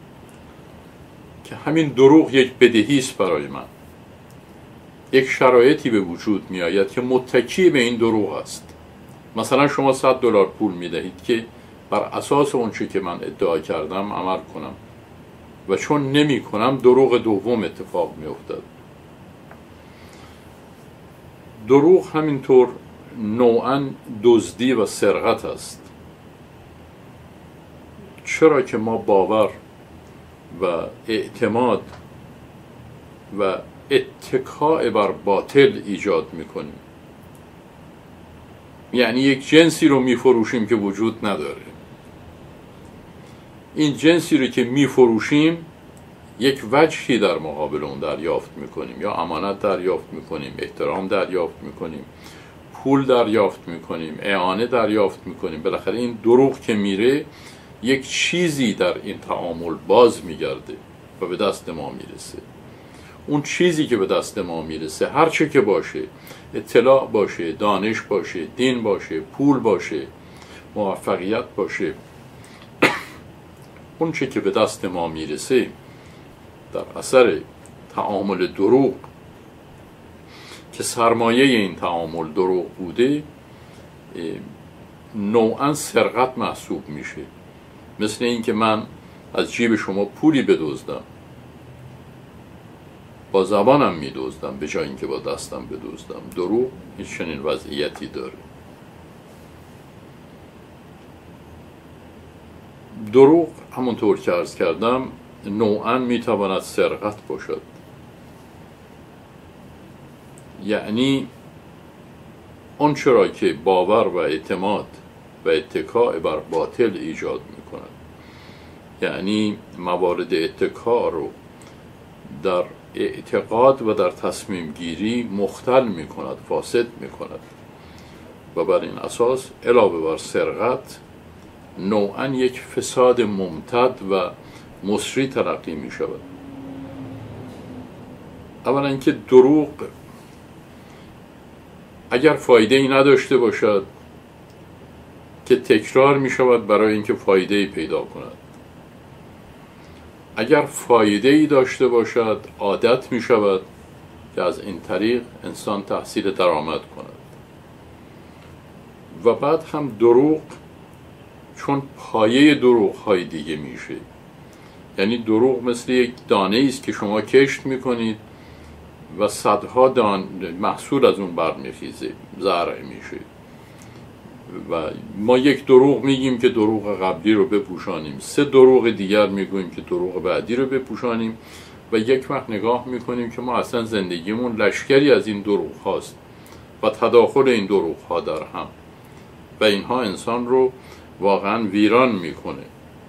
که همین دروغ یک بدهی است برای من، یک شرایطی به وجود می آید که متکی به این دروغ است. مثلا شما $100 پول می دهید که بر اساس اون چی که من ادعا کردم عمل کنم و چون نمی کنم دروغ دوم اتفاق می افتد. دروغ همینطور نوعاً دزدی و سرقت است. چرا که ما باور و اعتماد و اتکاء بر باطل ایجاد میکنیم. یعنی یک جنسی رو میفروشیم که وجود نداره. این جنسی رو که میفروشیم یک وجهی در مقابل اون دریافت میکنیم، یا امانت دریافت میکنیم، احترام دریافت میکنیم، پول دریافت میکنیم، اعانه دریافت میکنیم. بالاخره این دروغ که میره یک چیزی در این تعامل باز میگرده و به دست ما میرسه. اون چیزی که به دست ما میرسه، هر چه که باشه، اطلاع باشه، دانش باشه، دین باشه، پول باشه، موفقیت باشه، اون چه که به دست ما میرسه در اثر تعامل دروغ که سرمایه این تعامل دروغ بوده نوعا سرقت محسوب میشه. مثل این که من از جیب شما پولی بدزدم، با زبانم میدزدم به جای اینکه با دستم بدزدم. دروغ هیچ چنین وضعیتی داره. دروغ همونطور که عرض کردم نوعا میتواند سرقت باشد، یعنی اون چرا که باور و اعتماد و اتکاء بر باطل ایجاد میکند، یعنی موارد اتکا رو در اعتقاد و در تصمیم گیری مختل میکند، فاسد میکند و بر این اساس علاوه بر سرقت نوعا یک فساد ممتد و مصری تلقی می شود. اولا اینکه دروغ اگر فایده ای نداشته باشد که تکرار می شود برای اینکه فایده ای پیدا کند، اگر فایده ای داشته باشد عادت می شود که از این طریق انسان تحصیل درآمد کند. و بعد هم دروغ چون پایه دروغ های دیگه میشه، یعنی دروغ مثل یک دانه است که شما کشت میکنید و صدها محصول از اون برمیخیزه، زرع میشه و ما یک دروغ میگیم که دروغ قبلی رو بپوشانیم، 3 دروغ دیگر میگوییم که دروغ بعدی رو بپوشانیم و یک وقت نگاه میکنیم که ما اصلا زندگیمون لشکری از این دروغ هاست و تداخل این دروغ ها در هم و اینها انسان رو واقعا ویران میکنه.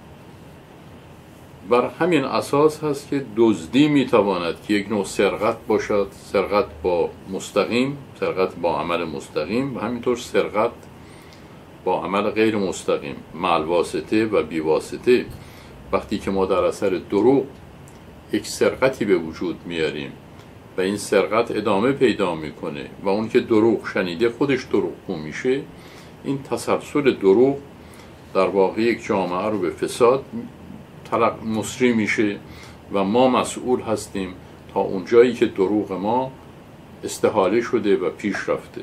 بر همین اساس هست که دزدی میتواند که یک نوع سرقت باشد، سرقت با مستقیم، سرقت با عمل مستقیم و همینطور سرقت با عمل غیر مستقیم، مع‌الواسطه و بیواسطه. وقتی که ما در اثر دروغ یک سرقتی به وجود میاریم و این سرقت ادامه پیدا میکنه و اون که دروغ شنیده خودش دروغگو میشه، این تسلسل دروغ در واقع یک جامعه رو به فساد مصری میشه و ما مسئول هستیم تا اون جایی که دروغ ما استحاله شده و پیش رفته.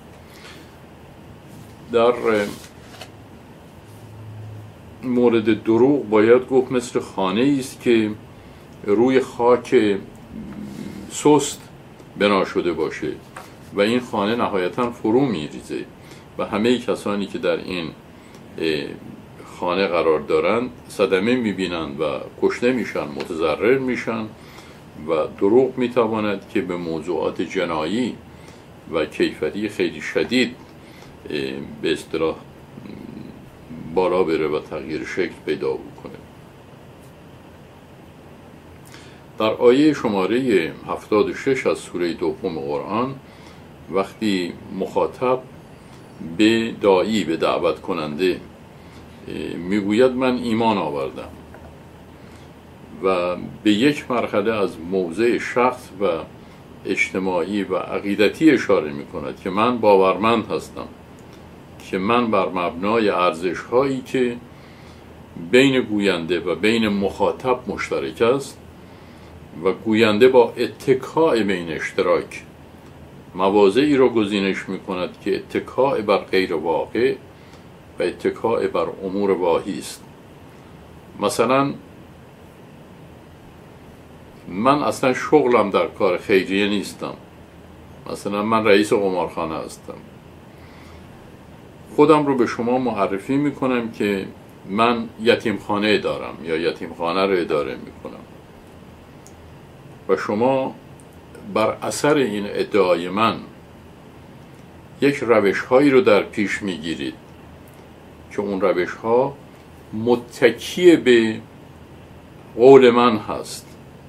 در مورد دروغ باید گفت مثل خانه است که روی خاک سست بنا شده باشه و این خانه نهایتا فرو میریزه و همه کسانی که در این خانه قرار دارند صدمه میبینند و کشته میشن، متضرر میشن و دروغ میتواند که به موضوعات جنایی و کیفری خیلی شدید به اصطلاح بالا بره و تغییر شکل پیدا بکنه. در آیه شماره 76 از سوره دوم قرآن وقتی مخاطب به داعی، به دعوت کننده میگوید من ایمان آوردم و به یک مرحله از موضع شخص و اجتماعی و عقیدتی اشاره میکند که من باورمند هستم که من بر مبنای ارزش هایی که بین گوینده و بین مخاطب مشترک است و گوینده با اتکاء بین اشتراک مواضعی را گزینش میکند که اتکاء بر غیر واقع و اتکاء بر امور واهی است. مثلا من اصلا شغلم در کار خیریه نیستم، مثلا من رئیس قمارخانه هستم، خودم رو به شما معرفی میکنم که من یتیمخانه دارم یا یتیمخانه رو اداره میکنم و شما بر اثر این ادعای من یک روش هایی رو در پیش میگیرید که اون روش ها متکی به قول من هست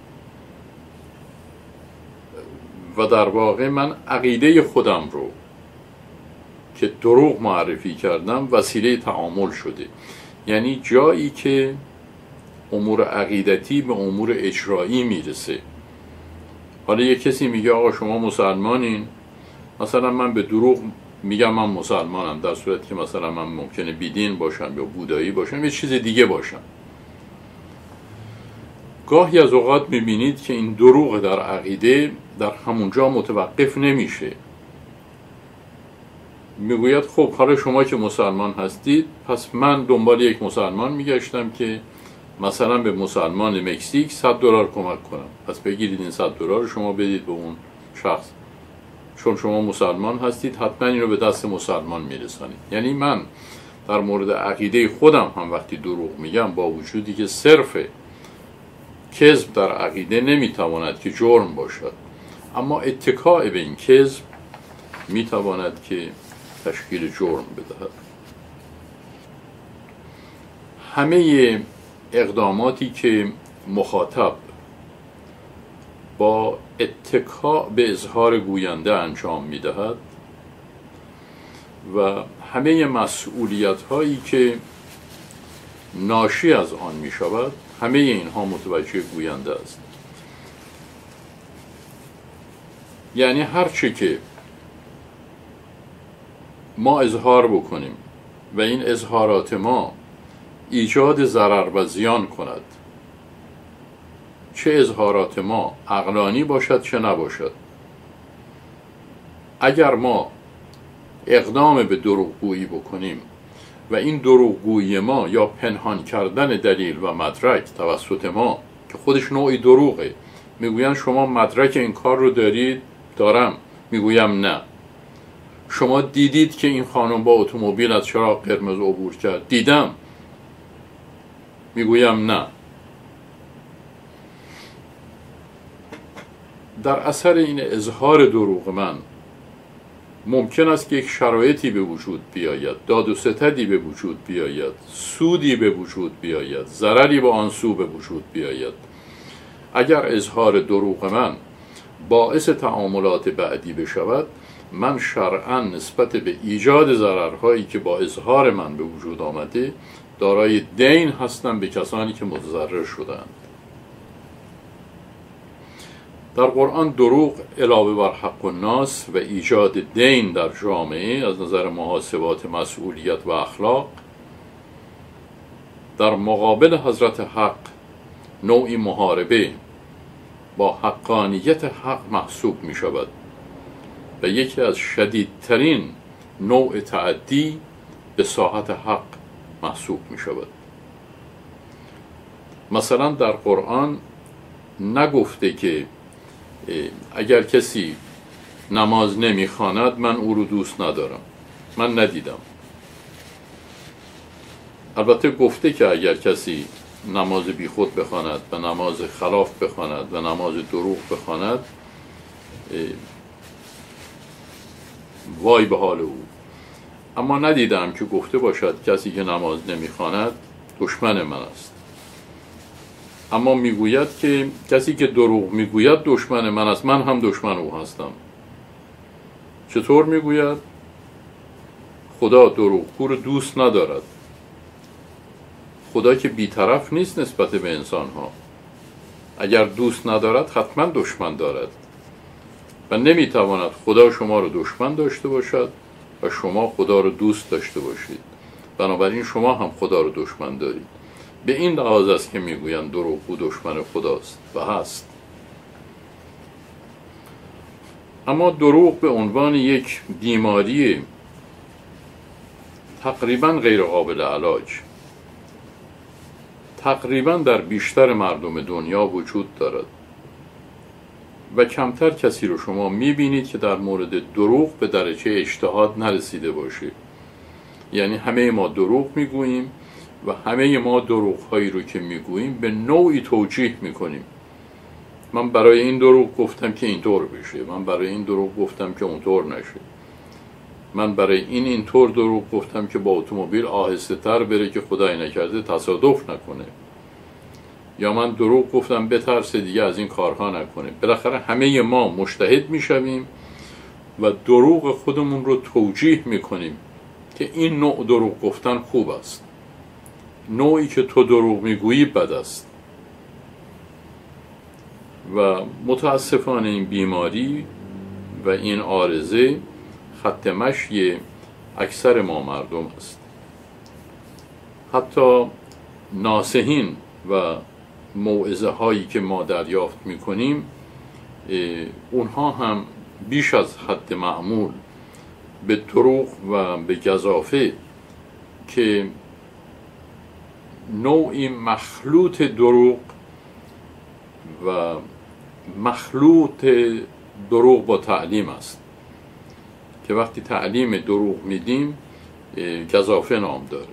و در واقع من عقیده خودم رو که دروغ معرفی کردم وسیله تعامل شده. یعنی جایی که امور عقیدتی به امور اجرایی میرسه حالا یه کسی میگه آقا شما مسلمانین، مثلا من به دروغ میگم من مسلمانم، در صورتی که مثلا من ممکنه بیدین باشم یا بودایی باشم، یه چیز دیگه باشم. گاهی از اوقات میبینید که این دروغ در عقیده در همونجا متوقف نمیشه. میگوید خب حالا شما که مسلمان هستید، پس من دنبال یک مسلمان میگشتم که مثلا به مسلمان مکزیک $100 کمک کنم، پس بگیرید این $100 رو شما بدید به اون شخص، چون شما مسلمان هستید حتما این رو به دست مسلمان میرسانید. یعنی من در مورد عقیده خودم هم وقتی دروغ میگم، با وجودی که صرف کذب در عقیده نمیتواند که جرم باشد، اما اتکاء به این کذب میتواند که تشکیل جرم بدهد. همه اقداماتی که مخاطب با اتکاء به اظهار گوینده انجام میدهد و همه مسئولیت هایی که ناشی از آن می شود، همه اینها متوجه گوینده است. یعنی هر چه که ما اظهار بکنیم و این اظهارات ما ایجاد ضرر و زیان کند، چه اظهارات ما عقلانی باشد چه نباشد، اگر ما اقدام به دروغگویی بکنیم و این دروغگویی ما یا پنهان کردن دلیل و مدرک توسط ما که خودش نوعی دروغه، میگوین شما مدرک این کار رو دارید؟ دارم. میگویم نه. شما دیدید که این خانم با اتومبیل از چراغ قرمز عبور کرد؟ دیدم. میگویم نه. در اثر این اظهار دروغ من ممکن است که یک شرایطی به وجود بیاید، داد و ستدی به وجود بیاید، سودی به وجود بیاید، ضرری با آن سو به وجود بیاید. اگر اظهار دروغ من باعث تعاملات بعدی بشود، من شرعاً نسبت به ایجاد ضررهایی که با اظهار من به وجود آمده دارای دین هستم به کسانی که متضرر شدند. در قرآن دروغ علاوه بر حق الناس و ایجاد دین در جامعه از نظر محاسبات مسئولیت و اخلاق، در مقابل حضرت حق نوعی محاربه با حقانیت حق محسوب می شود و یکی از شدیدترین نوع تعدی به ساحت حق محسوب می شود. مثلا در قرآن نگفته که اگر کسی نماز نمیخواند من او رو دوست ندارم. من ندیدم. البته گفته که اگر کسی نماز بی خود بخواند و نماز خلاف بخواند و نماز دروغ بخواند، وای به حال او. اما ندیدم که گفته باشد کسی که نماز نمیخواند دشمن من است. اما میگوید که کسی که دروغ میگوید دشمن من است، من هم دشمن او هستم. چطور میگوید؟ خدا دروغگو رو دوست ندارد. خدا که بی‌طرف نیست نسبت به انسان ها. اگر دوست ندارد حتما دشمن دارد و نمیتواند خدا شما رو دشمن داشته باشد و شما خدا رو دوست داشته باشید. بنابراین شما هم خدا رو دشمن دارید. به این لحاظ است که میگویند دروغگو دشمن خداست و هست. اما دروغ به عنوان یک بیماری تقریبا غیر قابل علاج تقریبا در بیشتر مردم دنیا وجود دارد و کمتر کسی رو شما میبینید که در مورد دروغ به درجه اجتهاد نرسیده باشه. یعنی همه ما دروغ میگوییم و همه ما دروغ هایی رو که میگوییم به نوعی توجیه میکنیم. من برای این دروغ گفتم که اینطور بشه، من برای این دروغ گفتم که اونطور نشه، من برای اینطور دروغ گفتم که با اتومبیل آهسته تر بره که خدای نکرده تصادف نکنه، یا من دروغ گفتم بترسه دیگه از این کارها نکنه. بالاخره همه ما مجتهد میشویم و دروغ خودمون رو توجیه میکنیم که این نوع دروغ گفتن خوب است، نوعی که تو دروغ میگویی بد است. و متاسفانه این بیماری و این عارضه خط مشی اکثر ما مردم است. حتی ناصحین و موعظه هایی که ما دریافت میکنیم اونها هم بیش از حد معمول به دروغ و به گزافه که نوعی مخلوط دروغ و مخلوط دروغ با تعلیم است که وقتی تعلیم دروغ میدیم گزافه نام داره.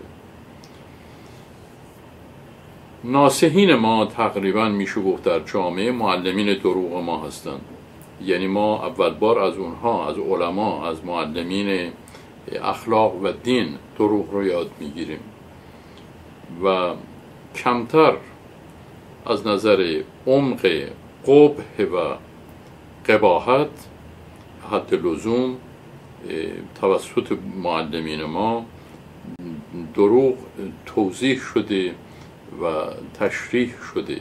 ناصحین ما تقریبا میشه گفت در جامعه معلمین دروغ ما هستند. یعنی ما اول بار از اونها، از علما، از معلمین اخلاق و دین دروغ رو یاد میگیریم و کمتر از نظر عمق قبح و قباحت حد لزوم توسط معلمین ما دروغ توضیح شده و تشریح شده.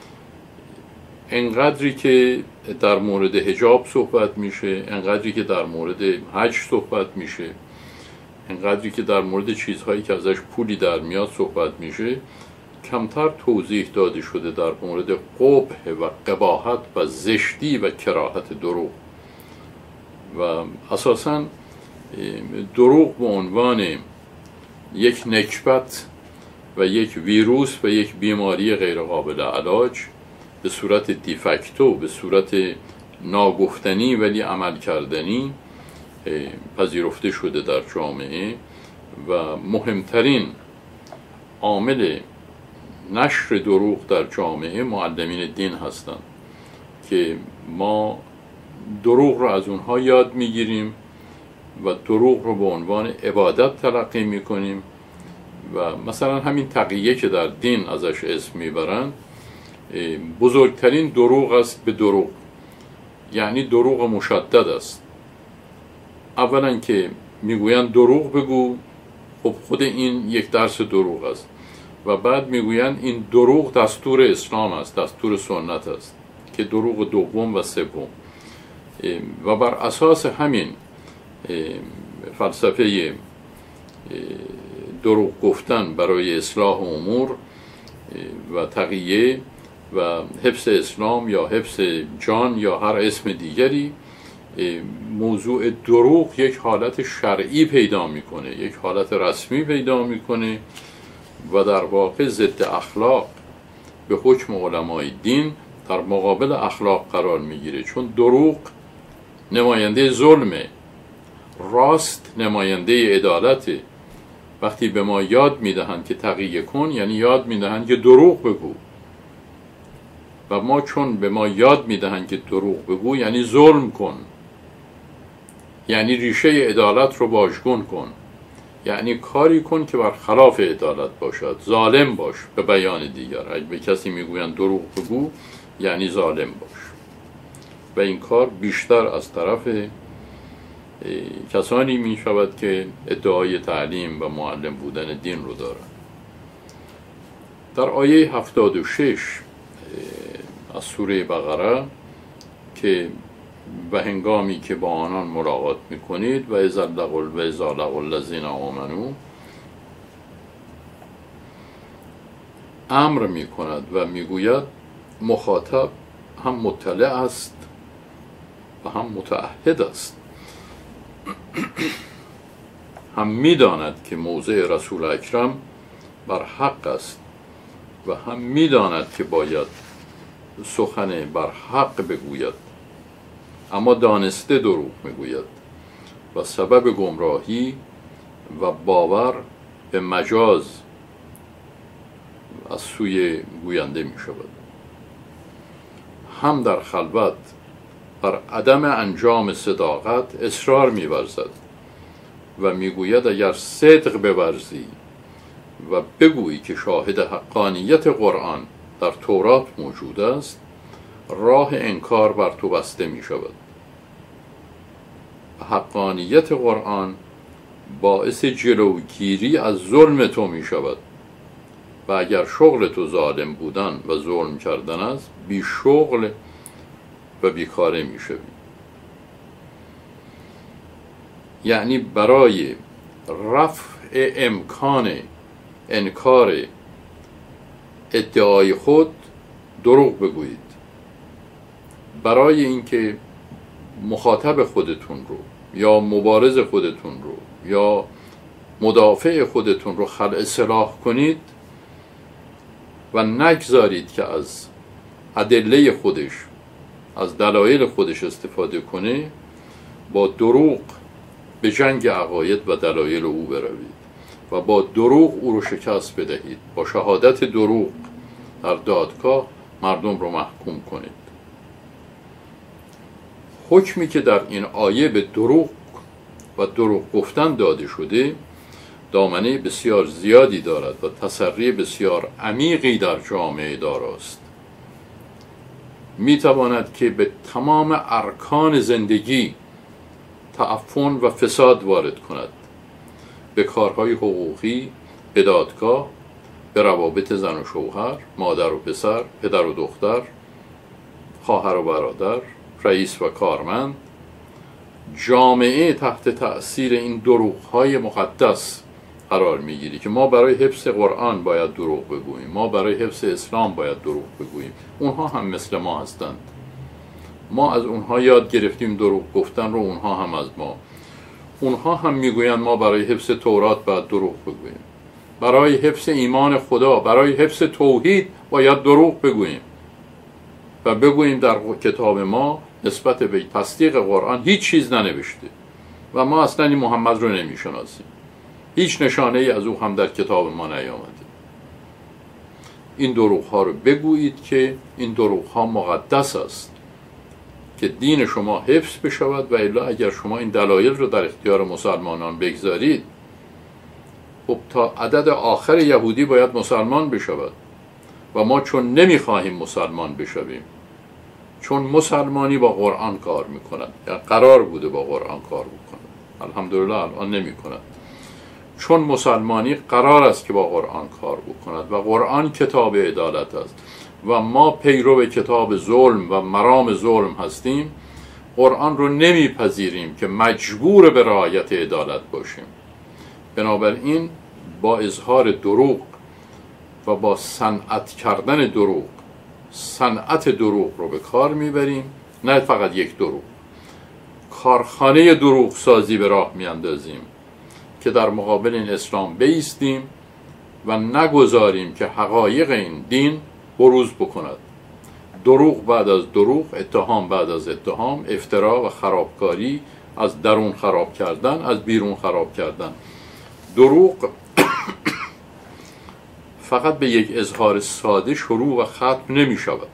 انقدری که در مورد حجاب صحبت میشه، انقدری که در مورد حج صحبت میشه، انقدری که در مورد چیزهایی که ازش پولی در میاد صحبت میشه، کمتر توضیح داده شده در مورد قبح و قباحت و زشتی و کراهت دروغ. و اساساً دروغ به عنوان یک نکبت و یک ویروس و یک بیماری غیرقابل علاج به صورت دیفکتو، به صورت ناگفتنی ولی عمل کردنی پذیرفته شده در جامعه و مهمترین عامل نشر دروغ در جامعه معلمین دین هستند که ما دروغ رو از اونها یاد میگیریم و دروغ رو به عنوان عبادت تلقی میکنیم و مثلا همین تقیه که در دین ازش اسم میبرند بزرگترین دروغ است به دروغ، یعنی دروغ مشدد است. اولا که میگویند دروغ بگو، خب خود این یک درس دروغ است و بعد میگویند این دروغ دستور اسلام است، دستور سنت است که دروغ دوم و سوم. و بر اساس همین فلسفه دروغ گفتن برای اصلاح امور و تقیه و حفظ اسلام یا حفظ جان یا هر اسم دیگری، موضوع دروغ یک حالت شرعی پیدا میکنه، یک حالت رسمی پیدا میکنه و در واقع ضد اخلاق به حکم علمای دین در مقابل اخلاق قرار میگیره. چون دروغ نماینده ظلمه، راست نماینده عدالته. وقتی به ما یاد میدهند که تقیه کن، یعنی یاد میدهند که دروغ بگو، و ما چون به ما یاد میدهند که دروغ بگو یعنی ظلم کن، یعنی ریشه عدالت رو واژگون کن، یعنی کاری کن که برخلاف عدالت باشد، ظالم باش. به بیان دیگر اگه به کسی میگویند دروغ بگو یعنی ظالم باش. و این کار بیشتر از طرف کسانی می شود که ادعای تعلیم و معلم بودن دین رو دارند. در آیه 76 از سوره بقره که و هنگامی که با آنان ملاقات میکنید و اذا لقوا الذین آمنوا، امر میکند و میگوید مخاطب هم مطلع است و هم متعهد است، هم میداند که موضع رسول اکرم بر حق است و هم میداند که باید سخن بر حق بگوید، اما دانسته دروغ میگوید و سبب گمراهی و باور به مجاز از سوی گوینده می شود. هم در خلوت بر عدم انجام صداقت اصرار می ورزد و می گوید اگر صدق بورزی و بگویی که شاهد حقانیت قرآن در تورات موجود است، راه انکار بر تو بسته می شود. حقانیت قرآن باعث جلوگیری از ظلم تو می شود و اگر شغل تو ظالم بودن و ظلم کردن است، بی شغل و بیکاره میشویم. یعنی برای رفع امکان انکار ادعای خود دروغ بگویید، برای اینکه مخاطب خودتون رو یا مبارز خودتون رو یا مدافع خودتون رو خلع سلاح کنید و نگذارید که از ادله خودش، از دلایل خودش استفاده کنه، با دروغ به جنگ عقاید و دلایل او بروید و با دروغ او رو شکست بدهید، با شهادت دروغ در دادگاه مردم رو محکوم کنید. حکمی که در این آیه به دروغ و دروغ گفتن داده شده دامنه بسیار زیادی دارد و تسری بسیار عمیقی در جامعه داراست. می تواند که به تمام ارکان زندگی تعفن و فساد وارد کند، به کارهای حقوقی، به دادگاه، به روابط زن و شوهر، مادر و پسر، پدر و دختر، خواهر و برادر، رئیس و کارمند. جامعه تحت تأثیر این دروغ‌های مقدس قرار میگیری که ما برای حفظ قرآن باید دروغ بگوییم، ما برای حفظ اسلام باید دروغ بگوییم. اونها هم مثل ما هستند، ما از اونها یاد گرفتیم دروغ گفتن رو، اونها هم از ما. اونها هم میگویند ما برای حفظ تورات باید دروغ بگوییم، برای حفظ ایمان خدا، برای حفظ توحید باید دروغ بگوییم و بگوییم در کتاب ما نسبت به تصدیق قرآن هیچ چیز ننوشته و ما اصلا این محمد رو نمیشناسیم، هیچ نشانه ای از او هم در کتاب ما نیامده. این دروغ ها رو بگویید که این دروغ ها مقدس است که دین شما حفظ بشود، و الا اگر شما این دلایل رو در اختیار مسلمانان بگذارید، خب تا عدد آخر یهودی باید مسلمان بشود و ما چون نمیخواهیم مسلمان بشویم، چون مسلمانی با قرآن کار میکند یا قرار بوده با قرآن کار بکند، الحمدلله الان نمیکند، چون مسلمانی قرار است که با قرآن کار بکند و قرآن کتاب عدالت است و ما پیرو کتاب ظلم و مرام ظلم هستیم، قرآن رو نمیپذیریم که مجبور به رعایت عدالت باشیم. بنابراین با اظهار دروغ و با صنعت کردن دروغ، صنعت دروغ رو به کار میبریم، نه فقط یک دروغ، کارخانه دروغ سازی به راه میاندازیم که در مقابل این اسلام بایستیم و نگذاریم که حقایق این دین بروز بکند. دروغ بعد از دروغ، اتهام بعد از اتهام، افترا و خرابکاری، از درون خراب کردن، از بیرون خراب کردن. دروغ فقط به یک اظهار ساده شروع و ختم نمی شود.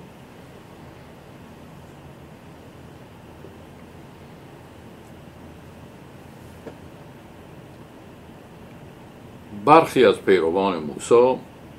برخی از پیروان موسی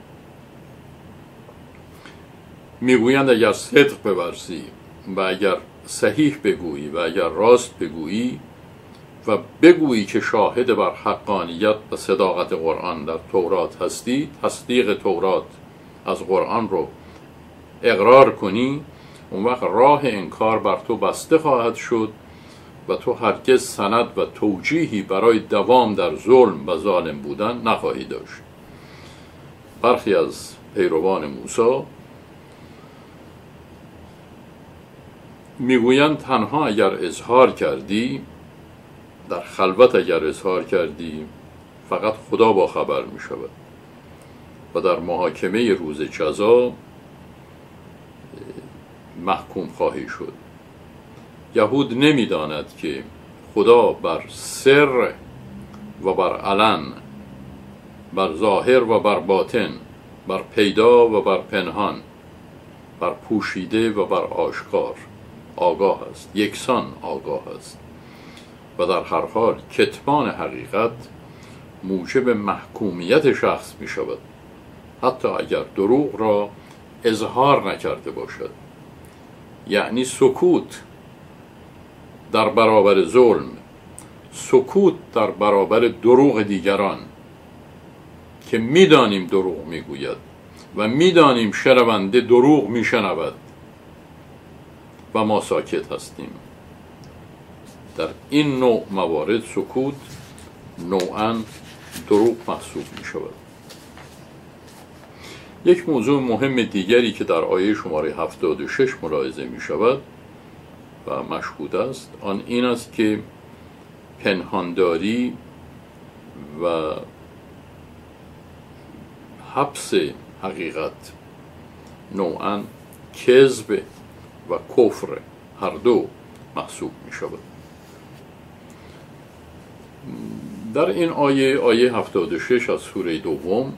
میگویند اگر صدق بورزی و اگر صحیح بگویی و اگر راست بگویی و بگویی که شاهد بر حقانیت و صداقت قرآن در تورات هستی، تصدیق تورات از قرآن رو اقرار کنی، اون وقت راه انکار بر تو بسته خواهد شد و تو هرگز سند و توجیهی برای دوام در ظلم و ظالم بودن نخواهی داشت. برخی از پیروان موسی میگویند تنها اگر اظهار کردی، در خلوت اگر اظهار کردی، فقط خدا با خبر می شود و در محاکمه روز جزا محکوم خواهی شد. یهود نمی داند که خدا بر سر و بر علن، بر ظاهر و بر باطن، بر پیدا و بر پنهان، بر پوشیده و بر آشکار آگاه است، یکسان آگاه است و در هر حال کتمان حقیقت موجب محکومیت شخص می شود، حتی اگر دروغ را اظهار نکرده باشد. یعنی سکوت در برابر ظلم، سکوت در برابر دروغ دیگران که میدانیم دروغ میگوید و میدانیم شنونده دروغ میشنود و ما ساکت هستیم. در این نوع موارد سکوت نوعاً دروغ محسوب می شود. یک موضوع مهم دیگری که در آیه شماره 76 ملاحظه می شود و مشهود است آن این است که پنهانداری و حبس حقیقت نوعاً کذب و کفر هر دو محسوب می شود. در این آیه 76 از سوره دوم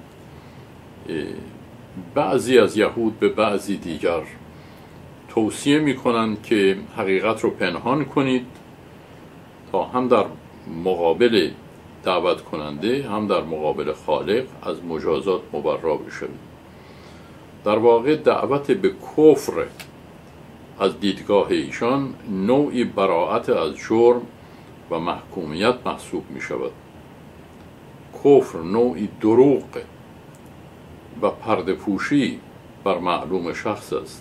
بعضی از یهود به بعضی دیگر توصیه می کنند که حقیقت رو پنهان کنید تا هم در مقابل دعوت کننده هم در مقابل خالق از مجازات مبرا بشوید. در واقع دعوت به کفر از دیدگاه ایشان نوعی براءت از جرم و محکومیت محسوب می شود. کفر نوعی دروغ و پرده پوشی بر معلوم شخص است.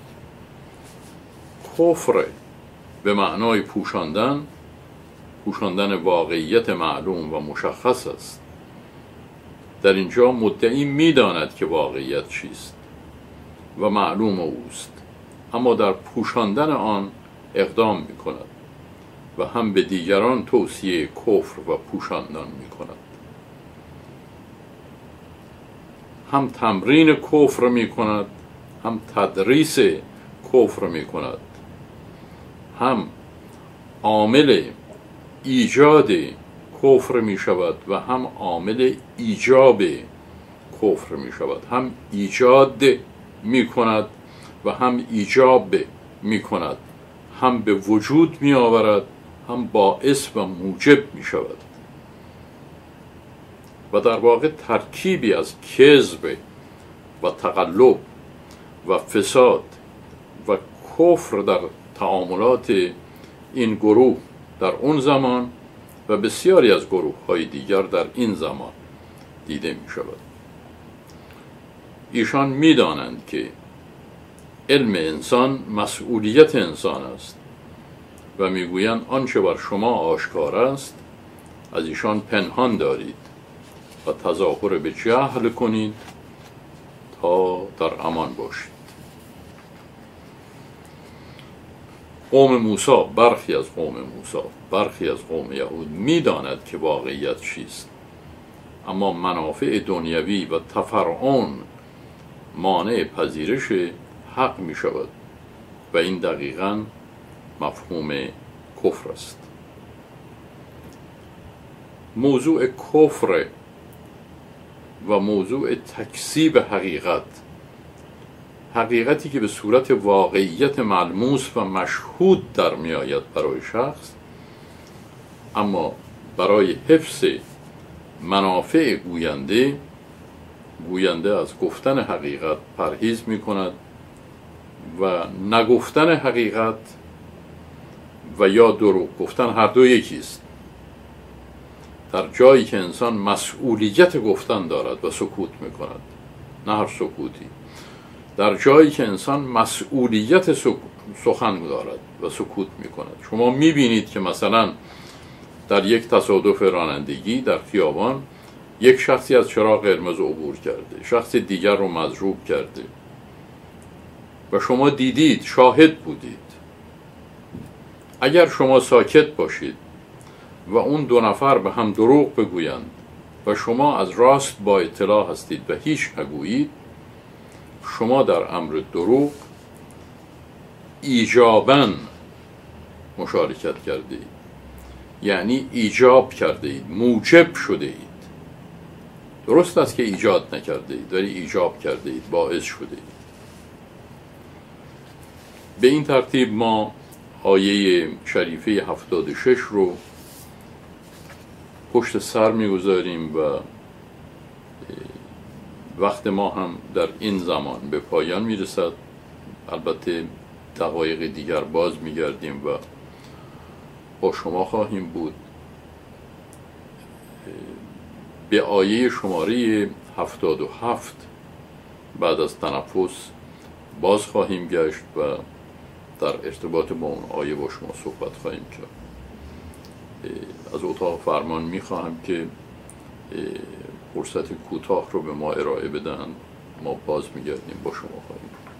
کفر به معنای پوشاندن واقعیت معلوم و مشخص است. در اینجا مدعی می‌داند که واقعیت چیست و معلوم اوست، اما در پوشاندن آن اقدام می‌کند و هم به دیگران توصیه کفر و پوشاندن می‌کند. هم تمرین کفر می‌کند، هم تدریس کفر می‌کند، هم عامل ایجاد کفر می شود و هم عامل ایجاب کفر می شود. هم ایجاد می کند و هم ایجاب می کند، هم به وجود می آورد، هم باعث و موجب می شود و در واقع ترکیبی از کذب و تقلب و فساد و کفر در تعاملات این گروه در اون زمان و بسیاری از گروه‌های دیگر در این زمان دیده می شود. ایشان می دانند که علم انسان مسئولیت انسان است و می گویند آنچه بر شما آشکار است از ایشان پنهان دارید و تظاهر به جهل کنید تا در امان باشید. قوم موسی، برخی از قوم موسی، برخی از قوم یهود می داند که واقعیت چیست، اما منافع دنیوی و تفرعون مانع پذیرش حق می شود و این دقیقاً مفهوم کفر است. موضوع کفر و موضوع تکذیب حقیقتی که به صورت واقعیت ملموس و مشهود در می آید برای شخص، اما برای حفظ منافع گوینده از گفتن حقیقت پرهیز می کند و نگفتن حقیقت و یا دروغ گفتن هر دو یکیست. در جایی که انسان مسئولیت گفتن دارد و سکوت می کند، نه هر سکوتی، در جایی که انسان مسئولیت سخن دارد و سکوت می کند. شما می بینید که مثلا در یک تصادف رانندگی در خیابان یک شخصی از چراغ قرمز عبور کرده، شخص دیگر رو مضروب کرده و شما دیدید، شاهد بودید. اگر شما ساکت باشید و اون دو نفر به هم دروغ بگویند و شما از راست با اطلاع هستید و هیچ نگویید، شما در امر دروغ ایجاباً مشارکت کرده اید، یعنی ایجاب کرده اید، موجب شده اید. درست است که ایجاد نکرده اید، ولی ایجاب کرده اید، باعث شده اید. به این ترتیب ما آیه شریفه 76 رو پشت سر میگذاریم و وقت ما هم در این زمان به پایان میرسد. البته دقایق دیگر باز میگردیم و با شما خواهیم بود. به آیه شماره 77 بعد از تنفس باز خواهیم گشت و در ارتباط با اون آیه با شما صحبت خواهیم کرد. از اتاق فرمان میخواهم که فرصت کوتاه رو به ما ارائه بدن، ما باز میگردیم با شما خواهیم.